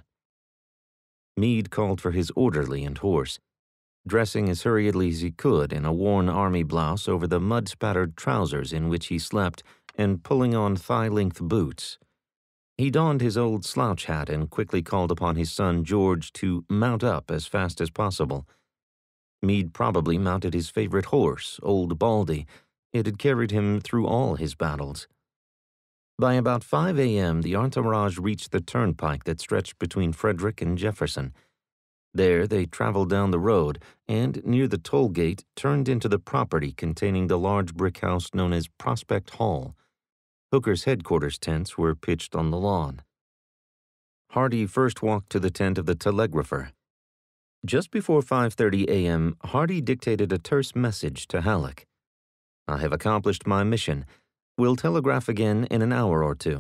Meade called for his orderly and horse. Dressing as hurriedly as he could in a worn army blouse over the mud-spattered trousers in which he slept and pulling on thigh-length boots, he donned his old slouch hat and quickly called upon his son George to mount up as fast as possible. Meade probably mounted his favorite horse, Old Baldy. It had carried him through all his battles. By about 5 a.m., the entourage reached the turnpike that stretched between Frederick and Jefferson. There, they traveled down the road and, near the toll gate, turned into the property containing the large brick house known as Prospect Hall. Hooker's headquarters tents were pitched on the lawn. Hardee first walked to the tent of the telegrapher. Just before 5:30 a.m., Hardee dictated a terse message to Halleck. "I have accomplished my mission. Will telegraph again in an hour or two."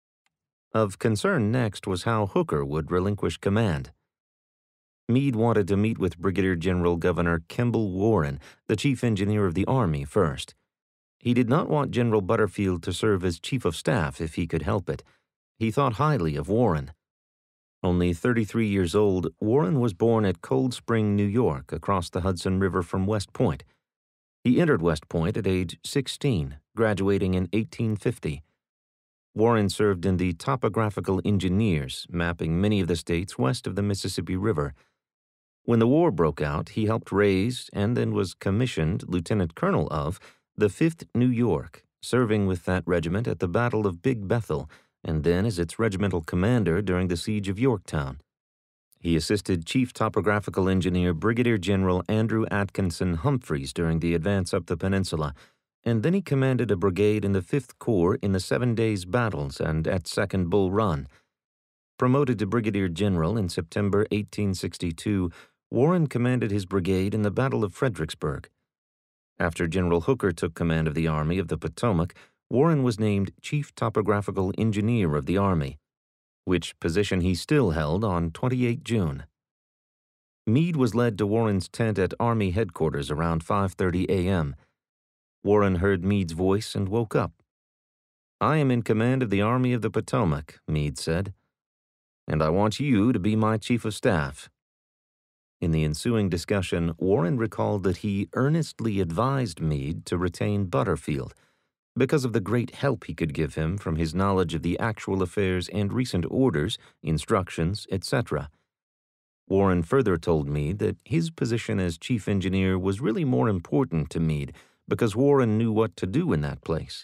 Of concern next was how Hooker would relinquish command. Meade wanted to meet with Brigadier General Governor Kemble Warren, the chief engineer of the Army, first. He did not want General Butterfield to serve as chief of staff if he could help it. He thought highly of Warren. Only 33 years old, Warren was born at Cold Spring, New York, across the Hudson River from West Point. He entered West Point at age 16, graduating in 1850. Warren served in the Topographical Engineers, mapping many of the states west of the Mississippi River. When the war broke out, he helped raise and then was commissioned lieutenant colonel of the 5th New York, serving with that regiment at the Battle of Big Bethel, and then as its regimental commander during the siege of Yorktown. He assisted Chief Topographical Engineer Brigadier General Andrew Atkinson Humphreys during the advance up the peninsula, and then he commanded a brigade in the 5th Corps in the 7 Days battles and at Second Bull Run. Promoted to Brigadier General in September 1862, Warren commanded his brigade in the Battle of Fredericksburg. After General Hooker took command of the Army of the Potomac, Warren was named Chief Topographical Engineer of the Army, which position he still held on 28 June. Meade was led to Warren's tent at Army headquarters around 5:30 a.m. Warren heard Meade's voice and woke up. "I am in command of the Army of the Potomac," Meade said, "and I want you to be my chief of staff." In the ensuing discussion, Warren recalled that he earnestly advised Meade to retain Butterfield because of the great help he could give him from his knowledge of the actual affairs and recent orders, instructions, etc. Warren further told Meade that his position as chief engineer was really more important to Meade because Warren knew what to do in that place.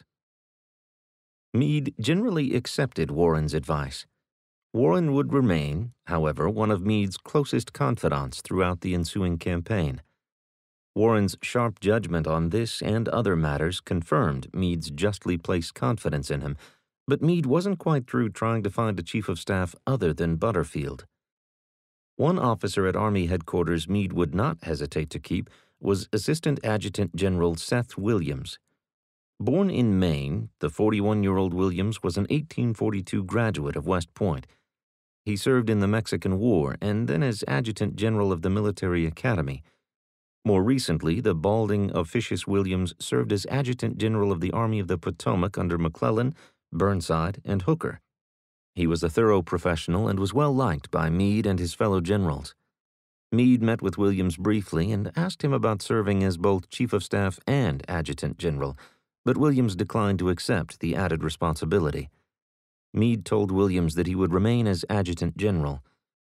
Meade generally accepted Warren's advice. Warren would remain, however, one of Meade's closest confidants throughout the ensuing campaign. Warren's sharp judgment on this and other matters confirmed Meade's justly placed confidence in him, but Meade wasn't quite through trying to find a chief of staff other than Butterfield. One officer at Army headquarters Meade would not hesitate to keep was Assistant Adjutant General Seth Williams. Born in Maine, the 41-year-old Williams was an 1842 graduate of West Point. He served in the Mexican War and then as Adjutant General of the Military Academy. More recently, the balding Officius Williams served as Adjutant General of the Army of the Potomac under McClellan, Burnside, and Hooker. He was a thorough professional and was well liked by Meade and his fellow generals. Meade met with Williams briefly and asked him about serving as both Chief of Staff and Adjutant General, but Williams declined to accept the added responsibility. Meade told Williams that he would remain as Adjutant General.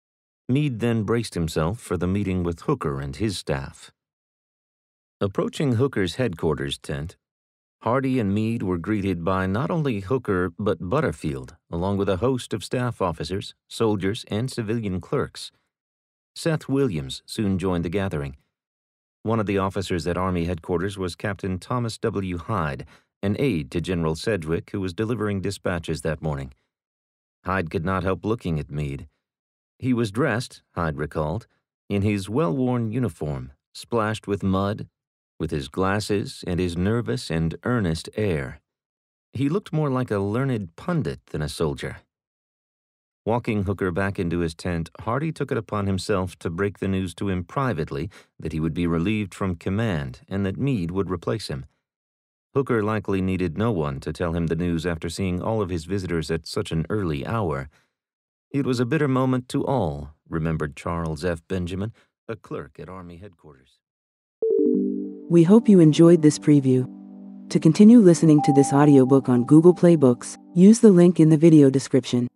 Meade then braced himself for the meeting with Hooker and his staff. Approaching Hooker's headquarters tent, Hardy and Meade were greeted by not only Hooker but Butterfield, along with a host of staff officers, soldiers, and civilian clerks. Seth Williams soon joined the gathering. One of the officers at Army headquarters was Captain Thomas W. Hyde, an aide to General Sedgwick, who was delivering dispatches that morning. Hyde could not help looking at Meade. He was dressed, Hyde recalled, in his well-worn uniform, splashed with mud, with his glasses and his nervous and earnest air. He looked more like a learned pundit than a soldier. Walking Hooker back into his tent, Hardy took it upon himself to break the news to him privately that he would be relieved from command and that Meade would replace him. Hooker likely needed no one to tell him the news after seeing all of his visitors at such an early hour. It was a bitter moment to all, remembered Charles F. Benjamin, a clerk at Army headquarters. We hope you enjoyed this preview. To continue listening to this audiobook on Google Play Books, use the link in the video description.